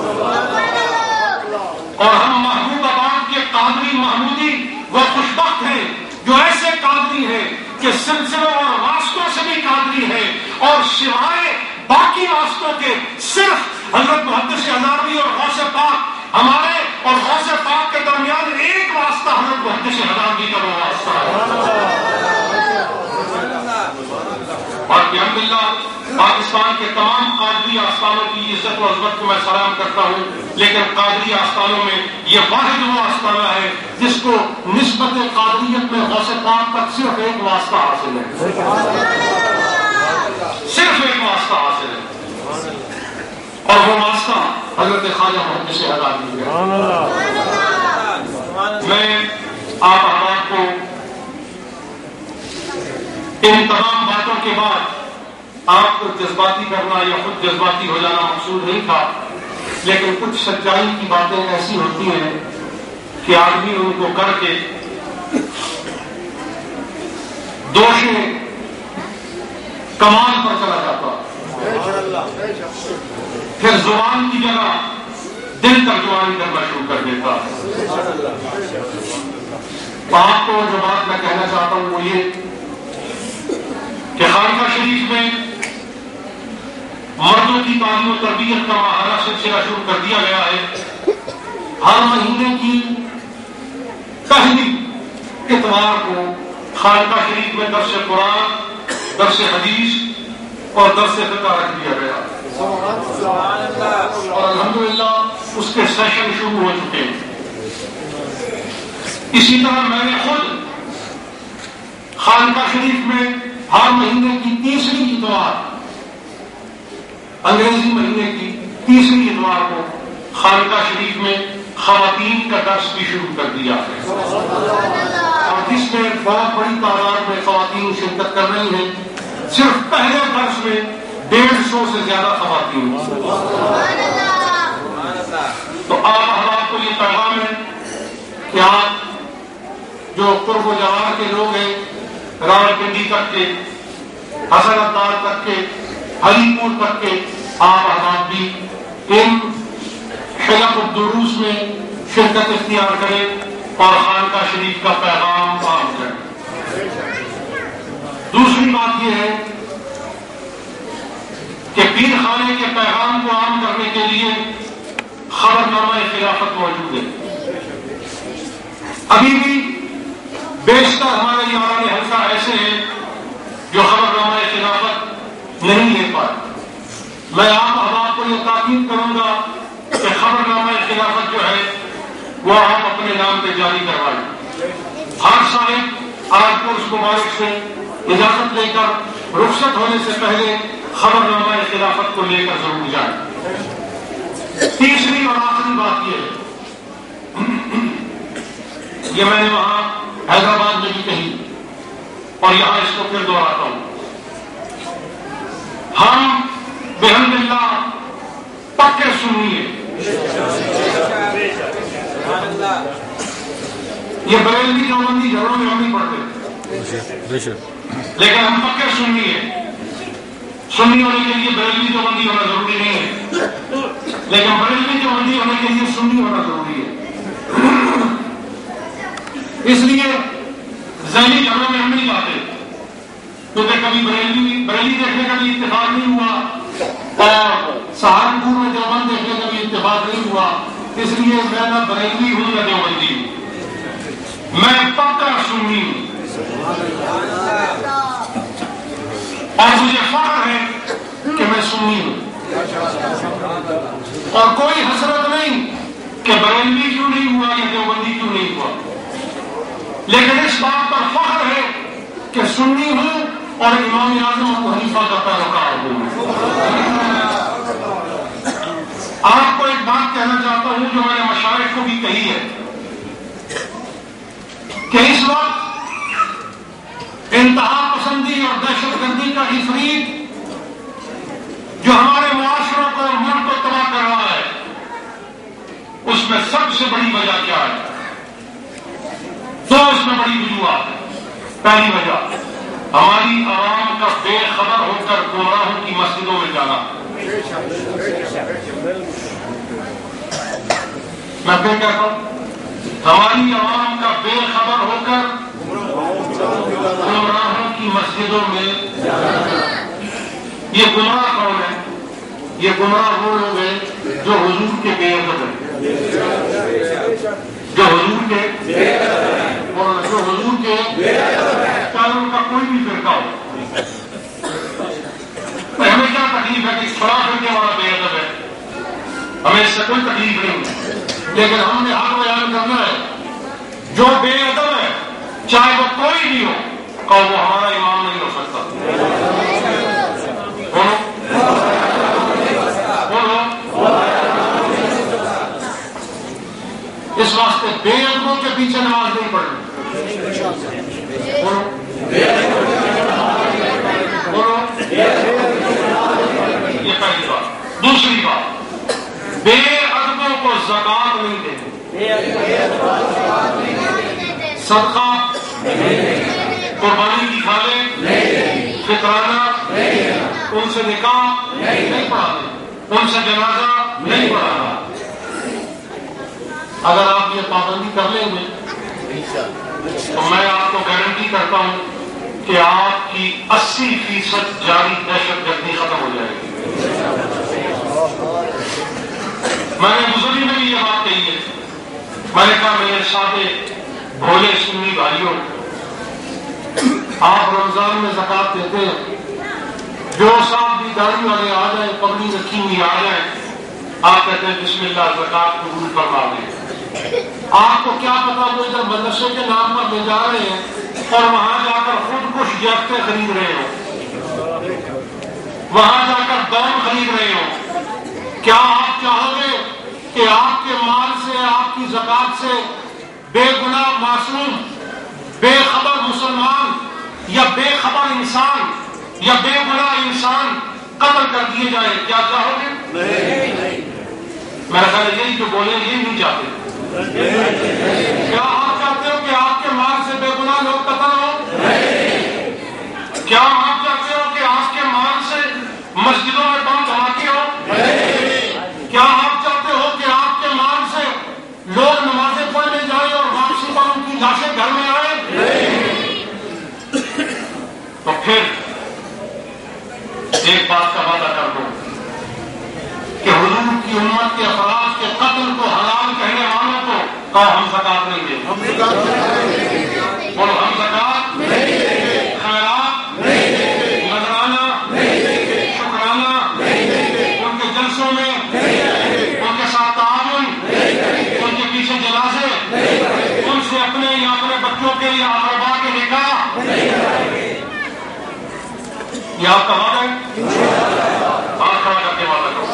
اور ہم محبوب آباد کے قادری محمودی وہ خوشبخت ہیں جو ایسے قادری ہیں کہ سلسلوں اور واسطوں سے بھی قادری ہیں, اور سوائے باقی واسطوں کے صرف حضرت محدث ہزاروی اور غوث پاک ہمارے اور غوث پاک کے درمیان ایک واسطہ حضرت محدث حرامگی کا وہ واسطہ ہے. اور الحمدللہ پاکستان کے تمام قادری آستانوں کی عزت و عظمت کو میں سلام کرتا ہوں، لیکن قادری آستانوں میں یہ واحد وہ آستانہ ہے جس کو نسبت قادریت میں غوث پاک تک صرف ایک واسطہ حاصل ہے، صرف ایک واسطہ حاصل ہے، اور وہ واسطہ حضرت خواجہ محدث حرامگی ہے. میں آپ احباب کو ان تمام باتوں کے بعد آپ کو جذباتی کرنا یا خود جذباتی ہو جانا مقصود نہیں تھا، لیکن کچھ سچائی کی باتیں ایسی ہوتی ہیں کہ آدمی ان کو کر کے دوشے کمال پر چلا جاتا، پھر زبان کی جگہ دل ترجمانی کرنا شروع کر دیتا. آپ کو جو بات میں کہنا چاہتا ہوں وہ یہ کہ خانقاہ شریف میں مردوں کی تعلیم و تربیت کا ماہانہ سلسلہ شروع کر دیا گیا ہے. ہر مہینے کی پہلی اتوار کو خانقاہ شریف میں درس قرآن، درس حدیث اور درس فقہ رکھ دیا گیا، اور الحمدللہ اس کے سیشن شروع ہو چکے ہیں. اسی طرح میں نے خود خانقاہ شریف میں ہر مہینے کی تیسری اتوار، انگریزی مہینے کی تیسری اتوار کو خانقاہ شریف میں خواتین کا درس بھی شروع کر دیا ہے، اور جس میں بہت بڑی تعداد میں خواتین شرکت کر رہی ہیں. صرف پہلے درس میں ڈیڑھ سو سے زیادہ خواتین. تو آپ احباب کو یہ پیغام ہے کہ آپ جو قرب و جوار کے لوگ ہیں، راول پنڈی تک کے، حسن عطار تک کے، علی پور تک کے، آپ احباب بھی ان حلق الدروس میں شرکت اختیار کریں اور خانقاہ شریف کا پیغام عام کریں. دوسری بات یہ ہے کہ پیر خانے کے پیغام کو عام کرنے کے لیے خبرنامہ خلافت موجود ہے. ابھی بھی بیشتر ہمارے یاران حلقہ ایسے ہیں جو خبرنامہ خلافت نہیں لے پائے. میں آپ احباب کو یہ تاکید کروں گا کہ خبرنامہ خلافت جو ہے وہ آپ اپنے نام پہ جاری کروائیں. ہر صاحب آج کو اس مبارک سے اجازت لے کر رخصت ہونے سے پہلے خبرنامہ خلافت کو لے کر ضرور جائیں. تیسری اور آخری بات یہ ہے، یہ میں نے وہاں حیدرآباد میں بھی کہی اور یہاں اس کو پھر دوہراتا ہوں. ہم بحمد اللہ پکے سنیے، یہ بریلوی دیوبندی گھروں میں ہم نہیں پڑھتے، لیکن ہم پکے سنی ہے. سنی ہونے کے لیے بریلوی دیوبندی ہونا ضروری نہیں ہے، لیکن بریلوی دیوبندی ہونے کے لیے سنی ہونا ضروری ہے. اس لیے ذہنی جھگڑوں میں ہم نہیں جاتے، کیونکہ کبھی بریلوی بریلی دیکھنے کا بھی اتفاق نہیں ہوا اور سہارنپور میں دیوبند دیکھنے کا بھی اتفاق نہیں ہوا. اس لیے میں نہ بریلوی ہوں نہ دیوبندی ہوں، میں پکا سنی ہوں. اور مجھے فخر ہے کہ میں سنی ہوں، اور کوئی حسرت نہیں کہ بریلوی کیوں نہیں ہوا یا دیوبندی کیوں نہیں ہوا، لیکن اس بات پر فخر ہے کہ سنی ہوں اور امام اعظم ابو حنیفہ کا پیروکار ہوں. آپ کو ایک بات کہنا چاہتا ہوں جو میں نے مشائخ کو بھی کہی ہے کہ اس وقت انتہا پسندی اور دہشت گردی کا عفریت جو ہمارے معاشروں کو اور ملک کو تباہ کر رہا ہے، اس میں سب سے بڑی وجہ کیا ہے؟ دو اس میں بڑی وجوہات ہیں. پہلی وجہ ہماری عوام کا بے خبر ہو کر گمراہوں کی مسجدوں میں جانا. میں پھر کہتا ہوں، ہماری عوام کا بے خبر ہو کر گمراہوں کی مسجدوں میں. یہ گمراہ کون ہے؟ یہ گمراہ وہ لوگ ہیں جو حضور کے بے ادب ہیں. حضور کے اور جو حضور کے چاہے ان کا کوئی بھی فرقہ ہو. ہمیں کیا تکلیف ہے کہ فلاں فرقے والا بے ادب ہے, ہمیں اس سے کوئی تکلیف نہیں, لیکن ہم نے حق بیان کرنا ہے. جو بے ادب ہے چاہے وہ کوئی بھی ہو, کہ وہ ہمارا امام نہیں ہو سکتا. بولو بولو. اس واسطے بے ادبوں کے پیچھے نماز نہیں پڑھنی. بولو بولو. یہ پہلی بات. دوسری بات, بے ادبوں کو زکات نہیں دینی. صدقہ قربانی کی کھالے, فطرانہ ان سے نکاح نہیں پڑھانے, ان سے جنازہ نہیں پڑھانا. اگر آپ یہ پابندی کر لیں گے تو میں آپ کو گارنٹی کرتا ہوں کہ آپ کی اسی فیصد جاری دہشت گردی ختم ہو جائے گی. میں نے بزرگی میں بھی یہ بات کہی ہے. میں نے کہا میرے ساتھ بھولے سنی بھائیوں, آپ رمضان میں زکات دیتے ہیں, جو صاحب بھی داڑھی والے آ جائیں, پگڑی رکھی ہوئی آ جائیں, آپ کہتے ہیں بسم اللہ زکات قبول فرما دیں. آپ کو کیا پتا وہ ادھر مدرسے کے نام پر لے جا رہے ہیں اور وہاں جا کر خود کش جیکٹیں خرید رہے ہو, وہاں جا کر دم خرید رہے ہو. کیا آپ چاہو گے کہ آپ کے مال سے, آپ کی زکات سے بے گناہ معصوم, بے خبر مسلمان یا بے خبر انسان یا بے گناہ انسان قتل کر دیے جائیں؟ کیا چاہو گے؟ میرا خیال یہی جو بولے یہی نہیں چاہتے. کیا آپ چاہتے ہو کہ آپ کے مال سے بے گناہ لوگ قتل ہو؟ کیا آپ چاہتے ہو کہ آپ کے مال سے مسجدوں میں بم دھماکے ہو؟ کیا آپ چاہتے ہو کہ آپ کے مال سے لوگ نمازیں پڑھنے جائیں اور واپسی پر ان کی لاشیں گھر میں آئیں؟ تو پھر ایک بات کا وعدہ کر دو کہ حضور کی امت کے افراد کے قتل کو حلال کہنے والوں کو کہو ہم زکات نہیں دیں. بولو ہم زکات نہیں دیں, خیرات نہیں دیں, نذرانہ نہیں دیں, شکرانہ نہیں دیں, ان کے جلسوں میں ان کے ساتھ تعاون, ان کے پیچھے جنازے, ان سے اپنے یا اپنے بچوں کے یا اقربا کے نکاح. یہ آپ کا وعدہ ہے؟ آپ کھڑا کر کے وعدہ کرو.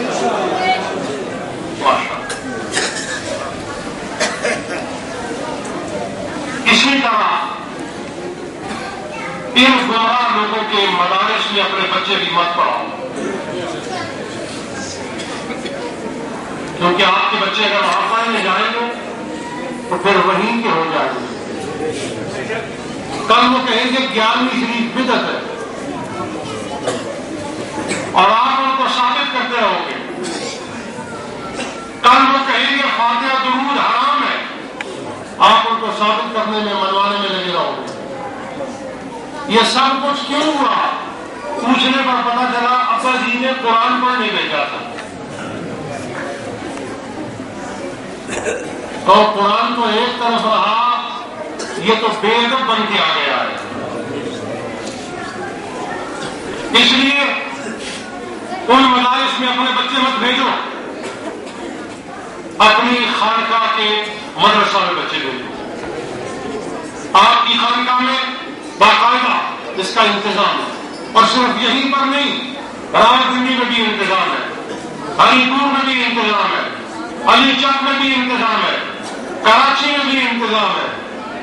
اسی طرح ان گمراہ لوگوں کے مدارس میں اپنے بچے بھی مت پڑھاؤ, کیونکہ آپ کے بچے اگر وہاں پڑھنے جائیں گے تو پھر وہیں کے ہو جائیں گے. کل وہ کہیں گے گیارہویں شریف بدعت ہے اور آپ ان کو ثابت کرتے رہو گے. کل وہ کہیں گے فاتحہ درود حرام ہے, آپ ان کو ثابت کرنے میں منوانے میں لگے رہو گے. یہ سب کچھ کیوں ہوا؟ پوچھنے پر پتا چلا ابا جی نے قرآن پڑھنے بھیجا تھا. تو قرآن تو ایک طرف رہا, یہ تو بے ادب بن کے آ گیا ہے. اس لیے ان مدارس میں اپنے بچے مت بھیجو, اپنی خانقاہ کے مدرسہ میں بچے بھیجو. آپ کی خانقاہ میں باقاعدہ اس کا انتظام ہے, اور صرف یہیں پر نہیں, راولپنڈی میں بھی انتظام ہے, ہری پور میں بھی انتظام ہے, علی چک میں بھی انتظام ہے, کراچی میں بھی انتظام ہے.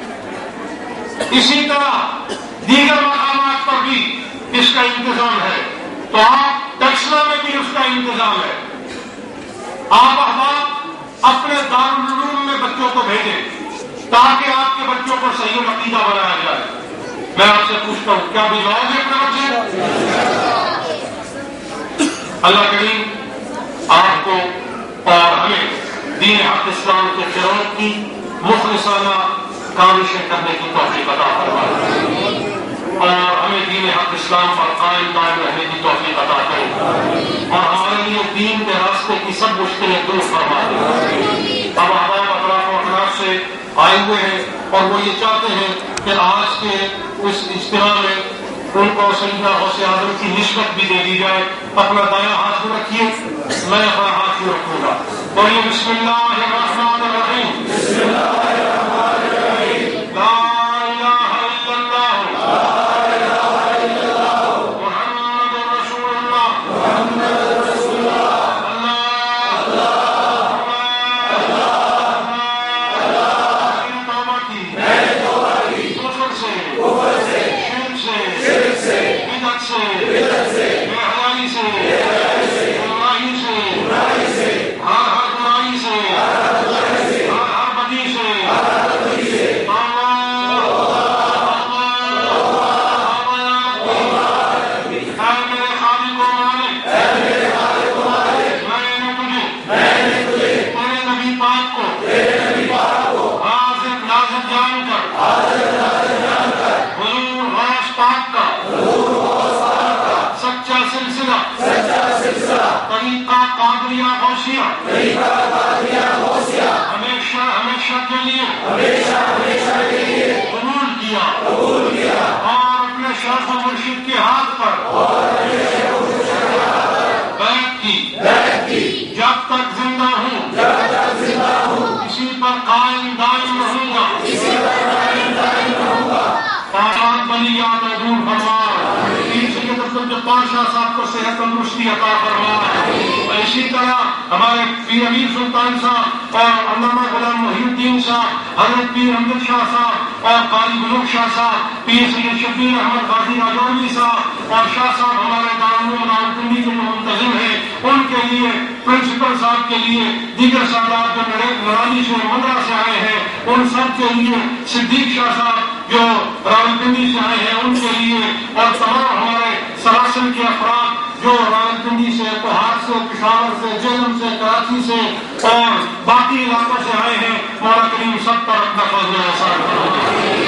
اسی طرح دیگر مقامات پر بھی اس کا انتظام ہے. تو آپ ٹیکسلا میں بھی اس کا انتظام ہے. آپ احباب اپنے دارالعلوم میں بچوں کو بھیجیں تاکہ آپ کے بچوں کو صحیح عقیدہ بنایا جائے. میں آپ سے پوچھتا ہوں, کیا بھجواؤ گے اپنے بچے؟ اللہ کریم آپ کو اور ہمیں دین حق اسلام کے فروغ کی مخلصانہ کاوشیں کرنے کی توفیق عطا فرمائے, اور ہمیں دین حق اسلام پر قائم قائم رہنے کی توفیق عطا کرے, اور ہمارے لیے دین کے راستے کی سب مشکلیں دور فرما دے. اب احباب اطراف و اطراف سے آئے ہوئے ہیں اور وہ یہ چاہتے ہیں کہ آج کے اس اجتماع میں ان کو سیدنا غوث اعظم کی نسبت بھی دے دی جائے. اپنا دایاں ہاتھ میں رکھیے, میں اپنا ہاتھ میں رکھوں گا. بولیے بسم اللہ الرحمن الرحیم. بسم اللہ الرحمن الرحیم. لا الہ الا اللہ, لا الہ الا اللہ, محمد رسول اللہ, محمد رسول اللہ, اللہ اللہ اللہ. میں نے توبہ کی, میں نے توبہ کی, کفر سے, کفر سے, شرک سے, شرک سے, بدعت سے, بدعت سے, بے حیائی سے, بے حیائی سے, گمراہی سے, گمراہی سے, ہر ہر برائی سے, ہر ہر برائی سے, ہر ہر بدی سے, ہر ہر بدی سے. اللہ اللہ اے میرے خالق و مالک, اے میرے خالق و مالک, میں نے تجھے, میں نے تجھے تیرے نبی پاک کو, تیرے نبی پاک کو حاضر ناظر جان کر, حاضر ناظر جان کر, حضور غوث پاک کا, حضور غوث پاک کا سچا سلسلہ, سچا سلسلہ, طریقہ قادریہ غوثیہ, طریقہ قادریہ غوثیہ ہمیشہ ہمیشہ کے لیے, ہمیشہ ہمیشہ کے لیے قبول کیا, قبول کیا, اور اپنے شیخ و مرشد کے ہاتھ پر, اور اپنے شیخ و مرشد کے ہاتھ پر بیعت کی, بیعت کی, جب تک زندہ ہوں, جب تک زندہ ہوں, اسی پر قائم دائم رہوں گا, اسی پر قائم دائم رہوں گا. پاک بنی یاد دور فرما, تین سے جو پاشا صاحب کو صحت تندرستی عطا فرما. اسی طرح ہمارے پیر امیر سلطان صاحب اور علامہ غلام محی الدین صاحب, حضرت پیر امجد شاہ صاحب اور قاری بلوچ شاہ صاحب, پیر سید شبیر احمد غازی راجوری صاحب اور شاہ صاحب ہمارے دارالعلوم راولپنڈی کے جو منتظم ہیں, ان کے لیے, پرنسپل صاحب کے لیے, دیگر سادات جو نرانی سے مندرہ سے آئے ہیں ان سب کے لیے, صدیق شاہ صاحب جو راولپنڈی سے آئے ہیں ان کے لیے, اور تمام ہمارے سراسل کے افراد جو راولپنڈی سے, کوہاٹ سے, پشاور سے, جہلم سے, کراچی سے اور باقی علاقوں سے آئے ہیں, مولا کریم سب پر اپنا فضل و احسان کرے.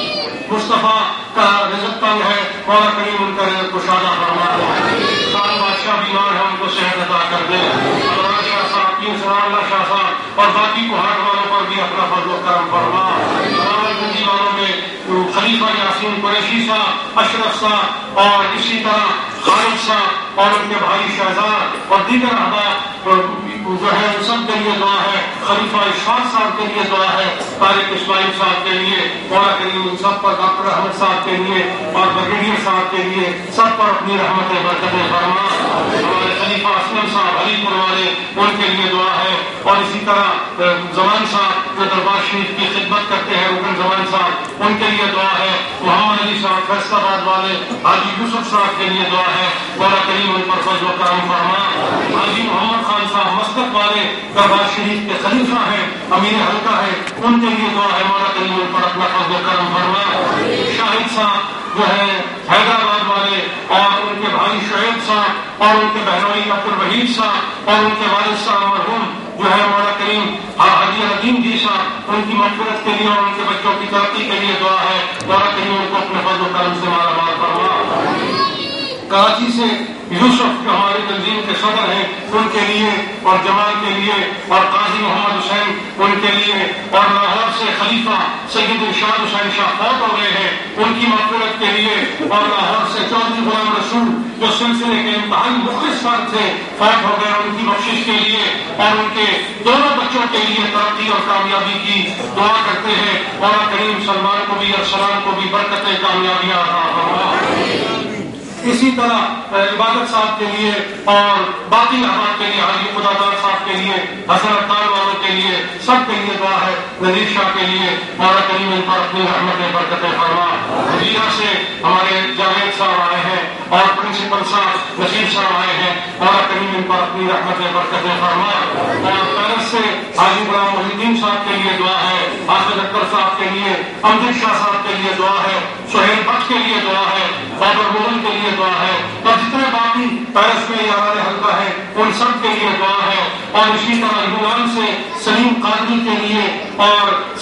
مصطفیٰ کا رزق تنگ ہے, مولا کریم ان کا رزق کشادہ فرما دے. سال بادشاہ بیمار ہے, ان کو صحت عطا کر دے. اللہ شاہ صاحب, پیر سرار اللہ شاہ صاحب اور باقی کوہاٹ والوں پر بھی اپنا فضل و کرم فرما. راولپنڈی والوں میں خلیفہ یاسین قریشی صاحب, اشرف صاحب اور اسی طرح خالد صاحب اور ان کے بھائی شہزاد اور دیگر احباب جو ہے سب کے لیے دعا ہے. خلیفہ اشفاق صاحب کے لیے دعا ہے, طارق اسماعیل صاحب کے لیے, مولا کریم ان سب پر, ڈاکٹر احمد صاحب کے لیے اور بریگیڈیئر صاحب کے لیے, سب پر اپنی رحمت برکتیں فرما. ہمارے خلیفہ اسلم صاحب علی پور والے, ان کے لیے دعا ہے. اور اسی طرح زمان صاحب جو دربار شریف کی خدمت کرتے ہیں, رکن زمان صاحب, ان کے لیے دعا ہے. محمد علی صاحب فیصل آباد والے, حاجی یوسف صاحب کے لیے دعا ہے. مولا کریم ان پر فضل و کرم فرما. حاجی محمد خان صاحب مسقط والے دربار شریف کے خلیفہ ہیں, امیر حلقہ ہے, ان کے لیے دعا ہے. مولا کریم ان پر اپنا فضل و کرم فرما. شاہد صاحب جو ہے حیدرآباد والے اور ان کے بھائی شعیب صاحب اور ان کے بہنوئی عبد الوحید صاحب اور ان کے والد صاحب مرحوم جو ہے مولا کریم حاجی ندیم جی صاحب, ان کی مغفرت کے لیے اور ان کے بچوں کی ترقی کے لیے دعا ہے. مولا کریم ان کو اپنے فضل و کرم سے مالا مال فرما. کراچی سے یوسف جو ہماری تنظیم کے صدر ہیں, ان کے لیے اور جمال کے لیے, اور قاضی محمد حسین ان کے لیے, اور لاہور سے خلیفہ سید ارشاد حسین شاہ فوت ہو گئے ہیں, ان کی مغفرت کے لیے, اور لاہور سے چودھری غلام رسول جو سلسلے کے انتہائی مخلص فرد تھے, فوت ہو گئے, ان کی بخشش کے لیے اور ان کے دونوں بچوں کے لیے ترقی اور کامیابی کی دعا کرتے ہیں. مولا کریم سلمان کو بھی, ارسلان کو بھی برکتیں, کامیابیاں عطا فرما. اسی طرح عبادت صاحب کے لیے اور باقی احباب کے لیے, حاجی خدا دار صاحب کے لیے, حسن اطار والوں کے لیے, سب کے لیے دعا ہے. نذیر شاہ کے لیے مولا کریم ان پر اپنی رحمتیں برکتیں فرما. حجیرہ سے ہمارے جاوید صاحب آئے ہیں اور پرنسپل صاحب نصیر صاحب آئے ہیں, مولا کریم ان پر اپنی رحمتیں برکتیں فرما. اور پیرس سے حاجی غلام محی الدین صاحب کے لیے دعا ہے, حافظ اکبر صاحب کے لیے, امجد شاہ صاحب کے لیے دعا ہے, سہیل بخش کے لیے دعا ہے, بابر مغل کے لیے دعا ہے, اور جتنے باقی پیرس میں یاران حلقہ ہے ان سب کے لیے دعا ہے. اور اسی طرح یونان سے سلیم قادری کے لیے اور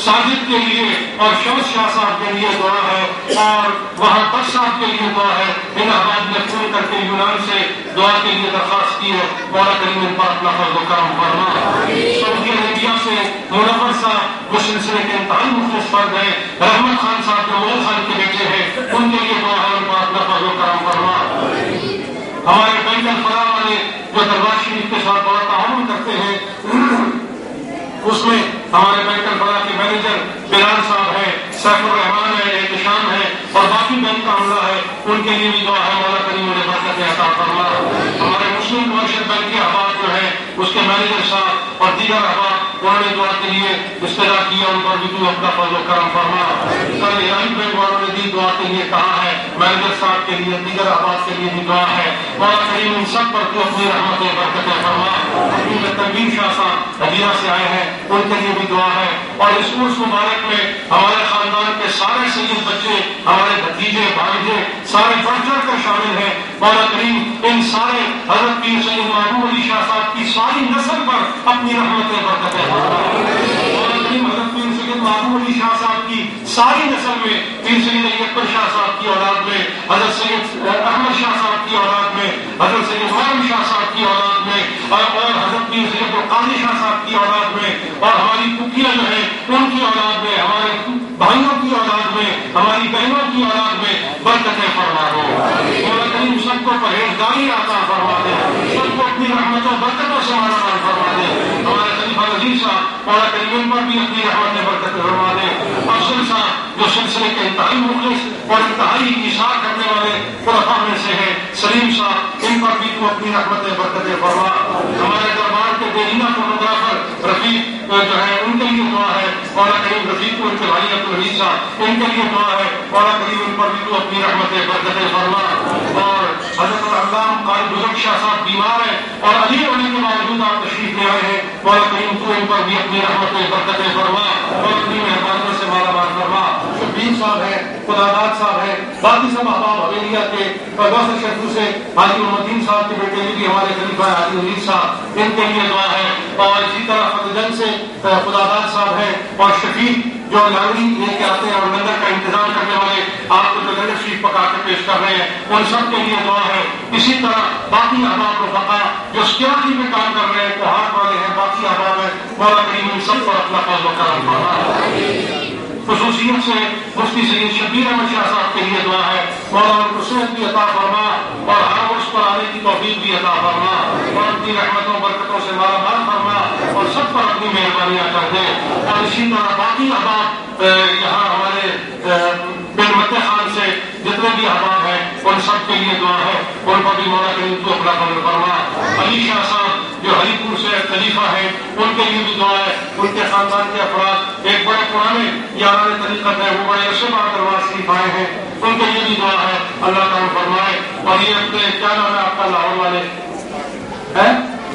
ساجد کے لیے اور شمس شاہ صاحب کے لیے دعا ہے، اور وہاں پر صاحب کے لیے دعا ہے۔ ان احباب نے فون کر کے یونان سے دعا کے لیے درخواست کی ہے، مولا کریم ان پر اپنا فضل و کرم فرما۔ سعودی عربیہ سے منور صاحب وہ سلسلے کے انتہائی مخلص فرد ہیں، رحمت خان صاحب جو مول خان کے بیٹے ہیں، ان کے لیے دعا ہے، ان پر اپنا فضل و کرم فرما۔ ہمارے بین الفلاح والے جو دربار شریف کے ساتھ بڑا تعاون کرتے ہیں، اس میں ہمارے بینک الفلاح کے مینیجر بلال صاحب ہیں، سیف الرحمان ہے، احتشام ہے، اور باقی بینک کا عملہ ہے، ان کے لیے بھی دعا ہے، مولا کریم انہیں برکت عطا فرما۔ ہمارے مسلم کمرشل بینک کے احباب جو ہیں، اس کے مینیجر صاحب اور دیگر احباب، انہوں نے دعا کے لیے استدعا کیا، ان پر بھی تو اپنا فضل و کرم فرما۔ کل الہی بینک والوں نے بھی دعا کے لیے کہا ہے، مینیجر صاحب کے لیے، دیگر احباب کے لیے بھی دعا ہے، مولا کریم ان سب پر تو اپنی رحمت و برکت فرما۔ حکیم تنویر شاہ صاحب ہدیرہ سے آئے ہیں، ان کے لیے بھی دعا ہے، اور اس عرس مبارک میں ہمارے خاندان کے سارے سید بچے، ہمارے بھتیجے بھانجے سارے بڑھ چڑھ کر شامل ہیں، مولا کریم ان سارے حضرت پیر سید محبوب علی شاہ صاحب کی ساری نسل پر اپنی رحمت برکت فرما۔ مولا کریم حضرت پیر سید محبوب علی شاہ صاحب کی ساری نسل میں، پیر سید علی اکبر شاہ صاحب کی اولاد میں، حضرت سید احمد شاہ صاحب کی اولاد میں، حضرت سید غلام شاہ صاحب کی اولاد میں، اور حضرت پیر سید القاضی شاہ صاحب کی اولاد میں، اور ہماری پھوپھیاں جو ہیں ان کی اولاد میں، ہمارے بھائیوں کی اولاد میں، ہماری بہنوں کی اولاد میں برکتیں فرما دو۔ مولا کریم سب کو پرہیزگاری عطا فرما دے، سب کو اپنی رحمتوں برکتوں سے مالا مال فرما دے۔ ہمارے خلیفہ عزیز صاحب مولا کریم ان پر بھی اپنی رحمتیں برکتیں فرما دے۔ افضل صاحب جو سلسلے کے انتہائی مخلص اور انتہائی اشار کرنے والے خلفاء میں سے ہیں، سلیم صاحب، ان پر بھی تو اپنی رحمتیں برکتیں فرما۔ ہمارے دربار کے دیرینہ فوٹوگرافر رفیق جو ہے، ان کے لیے دعا ہے، مولا کریم رفیق کو ان کے بھائی عبدالحمید صاحب، ان کے لیے دعا ہے، مولا کریم ان پر بھی تو اپنی رحمتیں برکتیں فرما۔ اور حضرت العلامہ قاری بزرگ شاہ صاحب بیمار ہیں، اور علی ہونے کے باوجود آپ تشریف لے آئے ہیں، مولا کریم تو ان پر بھی اپنی رحمتیں برکتیں فرما اور اپنی مہربانیوں سے مالا مال فرما۔ شبیر صاحب ہیں، خداداد صاحب ہیں، باقی سب احباب حویلیہ کے اور دوسرے شہروں سے حاجی محمدین صاحب کے بیٹے بھی ہمارے خلیفہ حاجی حمید صاحب، ان کے لیے دعا ہے۔ اور اسی طرح فتح جنگ سے خداداد صاحب ہیں، اور شفیق جو لانگڑی لے کے آتے ہیں اور لنگر کا انتظام کرنے والے، آپ کو جو لنگر شریف پکا کے پیش کر رہے ہیں، ان سب کے لیے دعا ہے۔ اسی طرح باقی احباب و فقہ جو سیکورٹی میں کام کر رہے ہیں، کوہاٹ والے ہیں، باقی احباب ہیں، مولا کریم ان سب پر اپنا فضل و کرم فرما۔ خصوصیت سے مفتی سید شبیر احمد شاہ صاحب کے لیے دعا ہے، مولا ان کو صحت بھی عطا فرما اور ہر عرص پر آنے کی توفیق بھی عطا فرما، اور اپنی رحمتوں برکتوں سے مالا مال فرما اور سب پر اپنی مہربانیاں کر دے۔ اور اسی طرح باقی احباب یہاں ہمارے بن متے خان سے جتنے بھی احباب ہیں، ان سب کے لیے دعا ہے، ان پر بھی مولا کریم تو اپنا فضل فرما۔ علی شاہ صاحب جو ہری پور سے خلیفہ ہیں، ان کے لیے بھی دعا ہے، ان کے خاندان کے افراد ایک بڑے پرانے یاران طریقت ہے، وہ بڑے عرصے بعد دربار شریف آئے ہیں، ان کے لیے بھی دعا ہے، اللہ تعالیٰ فرمائے۔ اور یہ اپنے کیا نام ہے آپ کا لاہور والے ہے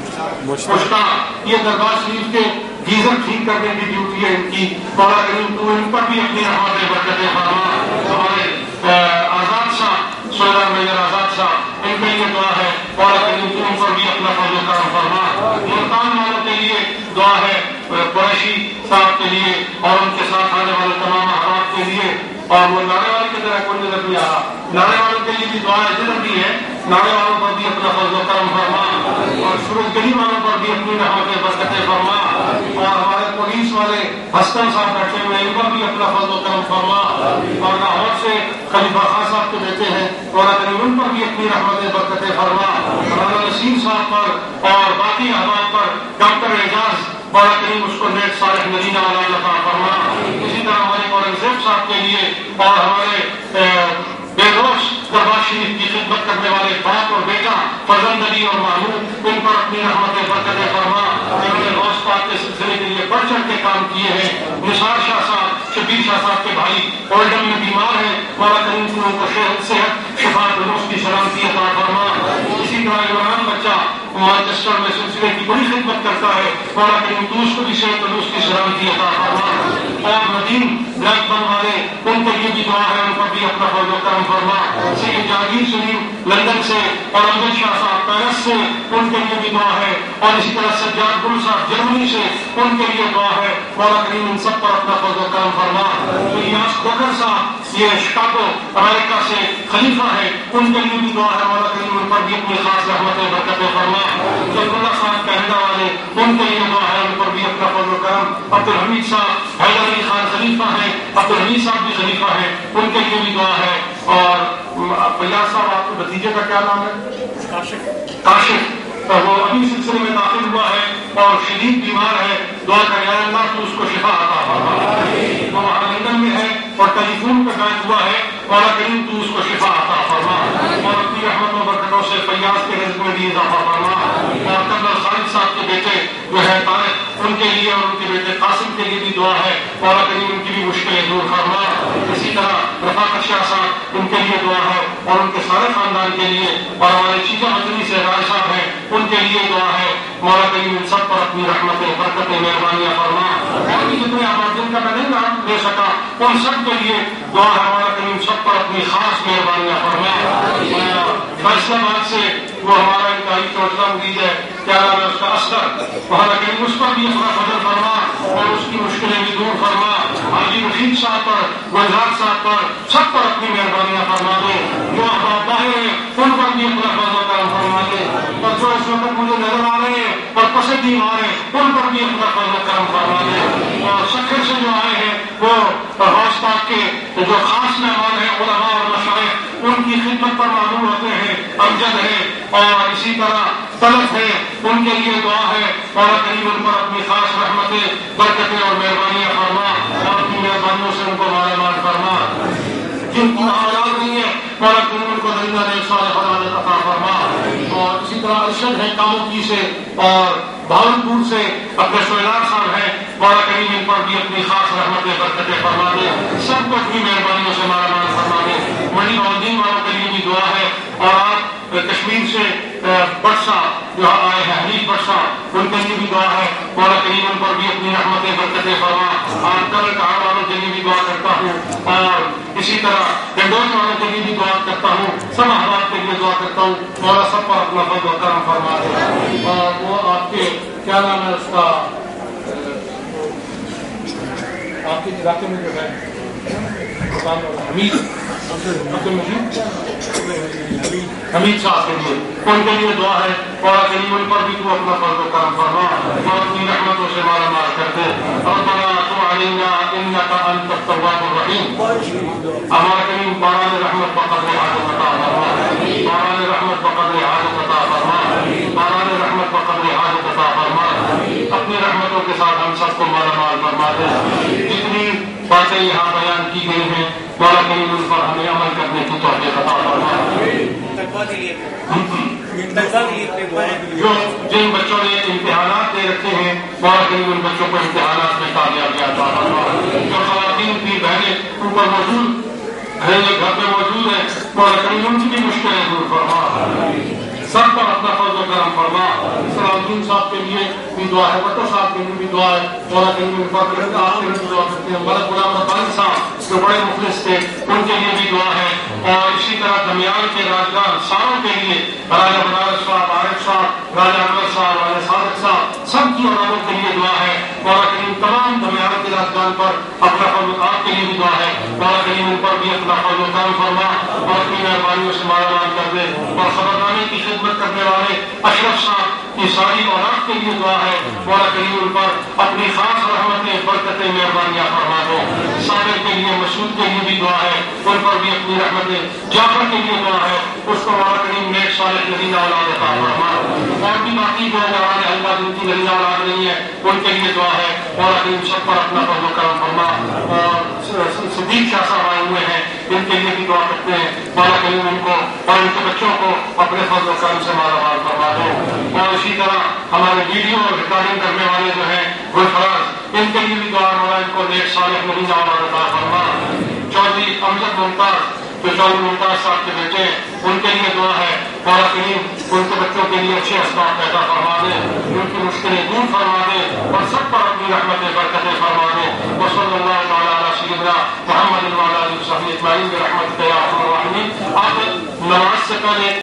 مشتاق، یہ دربار شریف کے گیزر ٹھیک کرنے کی ڈیوٹی ہے ان کی، مولا کریم تو ان پر بھی اپنی رحمتیں برکتیں فرما۔ ہمارے آزاد صاحب سویدار میجر آزاد صاحب، ان کے لیے دعا ہے، مولا کریم تو ان پر بھی اپنا فضل و کرم فرما۔ ملتان والوں کے لیے دعا ہے، قریشی صاحب کے لیے اور ان کے ساتھ آنے والے تمام احباب کے لیے، اور وہ ناڑے والے کی طرح کوئی نظر نہیں آ رہا، ناڑے والوں کے لیے بھی دعا ہے، جدھر بھی ہے ناڑے والوں پر بھی اپنا فضل و کرم فرما، اور سورج گلی والوں پر بھی اپنی رحمتیں برکتیں فرما، اور ہمارے پولیس والے حسن صاحب بیٹھے ہوئے ان پر بھی اپنا فضل و کرم فرما، اور لاہور سے خلیفہ خان صاحب کے بیٹے ہیں، مولا کریم ان پر بھی اپنی رحمتیں برکتیں فرما۔ مولانا نسیم صاحب پر اور باقی احباب پر ڈاکٹر اعجاز، مولا کریم اس کو نیک صالح نرینہ والا عطا فرما۔ اسی طرح ہمارے اورنگزیب صاحب کے لیے اور ہمارے بے روش دربار شریف کی خدمت کرنے والے باپ اور بیٹا فرزند علی اور محمود، ان پر اپنی رحمتیں برکتیں فرما، انہوں نے غوث پاک کے سلسلے کے لیے بڑھ چڑھ کے کام کیے ہیں۔ نثار شاہ صاحب شبیر شاہ صاحب کے بھائی اولڈم میں بیمار ہیں، مولا کریم کو ان کو صحت شفا تندرست کی سلامتی عطا فرما۔ اسی طرح عمران بچہ مانچسٹر میں سلسلے کی بڑی خدمت کرتا ہے، مولا کریم تو اس کو بھی صحت تندرست کی سلامتی عطا فرما۔ اور ندیم بلیک بم والے، ان کے لیے بھی دعا ہے ان پر بھی اپنا فضل و کرم فرما. سید جہانگیر شریف لندن سے اور امجد شاہ صاحب پیرس سے ان کے لیے بھی دعا ہے, اور اسی طرح سجاد گل صاحب جرمنی سے ان کے لیے دعا ہے. مولا کریم ان سب پر اپنا فضل و کرم فرما. الیاس کھوکھر صاحب یہ شکاگو امریکہ سے خلیفہ ہے, ان کے لیے بھی دعا ہے. مولا کریم ان پر بھی اپنی خاص رحمت برکت فرما. جب اللہ صاحب کینیڈا والے ان کے لیے دعا ہے, ان پر بھی اپنا فضل و کرم. عبدالحمید صاحب حیدر علی خان خلیفہ ہیں, عبدالحمید صاحب بھی خلیفہ ہیں, ان کے لیے بھی دعا ہے. اور فیاض صاحب آپ کے بھتیجے کا کیا نام ہے؟ کاشف. کاشف وہ ابھی سلسلے میں داخل ہوا ہے اور شدید بیمار ہے. دعا کریں یا اللہ تو اس کو شفا عطا فرما. وہ وہاں لندن میں ہے اور ٹیلی فون پہ قائد ہوا ہے. مولا کریم تو اس کو شفا عطا فرما اور اپنی رحمت و برکتوں سے فیاض کے رزق میں بھی اضافہ فرما. اور کرنل خالد صاحب کے بیٹے جو ہے طارق, ان کے لیے اور ان کے بیٹے قاسم کے لیے بھی دعا ہے. مولا کریم ان کی بھی مشکلیں دور فرما. اسی طرح رفاقت شاہ صاحب ان کے لیے دعا ہے اور ان کے سارے خاندان کے لیے. اور ہمارے چیزا مدنی سے رائے صاحب ہیں, ان کے لیے دعا ہے. مولا کریم ان سب پر اپنی رحمتیں برکتیں مہربانیاں فرما. اور بھی جتنے آباد جن کا میں نہیں نام لے سکا ان سب کے لیے دعا ہے. مولا کریم سب پر اپنی خاص مہربانیاں فرما. فیصلہ آباد سے وہ ہمارا انتہائی چوٹلا مرید ہے, کیا نام ہے اس کا, اصغر. مولا کریم اس پر بھی اپنا فضل فرما اور اس کی مشکلیں بھی دور فرما. حاجی رفیق صاحب پر, گلزار صاحب پر, سب پر اپنی مہربانیاں فرما دے. جو احباب باہر ہیں ان پر بھی اپنا فضل و کرم فرما دے. اور جو اس وقت مجھے نظر آ رہے ہیں اور پسندی آ رہے ہیں ان پر بھی اپنا فضل و کرم فرما دے. اور سکھر سے جو آئے ہیں وہ غوث پاک کے جو خاص مہمان ہیں علماء اور مشائخ, ان کی خدمت پر معلوم ہوتے ہیں. امجد ہے اور اسی طرح طلب ہے, ان کے لیے دعا ہے. مولا کریم ان پر اپنی خاص رحمتیں برکتیں اور مہربانیاں فرما اور اپنی مہربانیوں سے ان کو مالا مال فرما. جن کی اولاد نہیں ہے مولا کریم ان کو زندہ رہے صالح اولاد عطا فرما. اور اسی طرح ارشد ہے کاموکی سے اور بھاولپور سے اپنے سہیلار صاحب ہیں. مولا کریم ان پر بھی اپنی خاص رحمتیں برکتیں فرما دے. سب کو اپنی مہربانیوں سے مالا مال فرما دے. منی مودین والوں کے لیے بھی دعا ہے. اور آپ کشمیر سے برسا جو آئے ہیں حنیف برسا, ان کے لیے بھی دعا ہے. مولا کریم ان پر بھی اپنی رحمتیں برکتیں فرما. آپ کل کہاں والوں کے لیے بھی دعا کرتا ہوں اور اسی طرح ڈنڈوز والوں کے لیے بھی دعا کرتا ہوں. سب احباب کے لیے دعا کرتا ہوں. مولا سب پر اپنا فضل و کرم فرما دے. اور وہ آپ کے کیا نام ہے اس کا, آپ کے علاقے میں جو ہے حمید حمید صاحب کے لیے, ان کے لیے دعا ہے. اور کریم ان پر بھی تو اپنا فضل و کرم فرما اور اپنی رحمتوں سے مالا مال کر دے. ربنا تب علینا انک انت التواب الرحیم. ہمارا کریم باران رحمت بقدر حاجت عطا فرما. باران رحمت بقدر حاجت عطا فرما. باران رحمت بقدر حاجت عطا فرما. اپنی رحمتوں کے ساتھ ہم سب کو مالا مال فرما دے. جتنی باتیں یہاں بیان کی گئی ہیں مولا کریم ان پر ہمیں عمل کرنے کی توفیق عطا فرما. جو جن بچوں نے امتحانات دے رکھے ہیں مولا کریم ان بچوں کو امتحانات میں کامیابی عطا فرما. جو خواتین کی بہنیں اوپر موجود ہیں, گھر میں موجود ہیں, مولا کریم ان کی بھی مشکلیں دور فرما. سب پر اپنا فضل و کرم فرما. سلام الدین صاحب کے لیے بھی دعا ہے, بٹو صاحب کے لیے بھی دعا ہے. مولا کریم ان پر آپ کے لیے دعا کرتے ہیں. ملک غلام ربانی صاحب جو بڑے مخلص تھے, ان کے لیے بھی دعا ہے. اور اسی طرح دمیال کے راجدار ساروں کے لیے راجہ بنارس صاحب, عارف صاحب, راجہ انور صاحب, راجہ صادق صاحب, سب کی اولادوں کے لیے دعا ہے. مولا کریم تمام دمیال کے راجدار پر اپنا فضل, آپ کے لیے بھی دعا ہے. مولا کریم ان پر بھی اپنا فضل و کرم فرما اور اپنی مہربانیوں سے مالا مال کر دے. اور خبرداری کی خدمت کرنے والے اشرف صاحب کی ساری اولاد کے لیے دعا ہے. مولا کریم ان پر اپنی خاص رحمتیں برکتیں مہربانیاں فرما دو. صابر کے لیے, مسعود کے لیے بھی دعا ہے, ان پر بھی اپنی رحمتیں. جعفر کے لیے دعا ہے, اس کو مولا کریم نیک صالح نبینا اولاد عطا فرما. اور بھی باقی جو جوان اللہ جن کی نبینا اولاد نہیں ہے ان کے لیے دعا ہے. مولا کریم سب پر اپنا فضل و کرم فرما. اور صدیق شاہ صاحب آئے ہوئے ہیں, ان کے لیے بھی دعا کرتے ہیں. مولا کریم ان کو اور ان کے بچوں کو اپنے فضل و کرم سے مالا مال فرما دو. اور اسی طرح ہمارے ویڈیو اور ریکارڈنگ کرنے والے جو ہیں گلفراز, ان کے لیے بھی دعا مولا ان کو نیک صالح نبینا اولاد عطا فرما. چودھری امجد ممتاز جو چودھری ممتاز صاحب کے بیٹے ہیں, ان کے لیے دعا ہے. مولا کریم ان کے بچوں کے لیے اچھے اسباب پیدا فرما دے، ان کی مشکلیں دور فرما دے اور سب پر اپنی رحمت برکتیں فرما دے۔ وصلی اللہ تعالی علی سیدنا محمد وعلی آلہ وصحبہ اجمعین برحمتک یا ارحم الراحمین۔ آپ نماز سے پہلے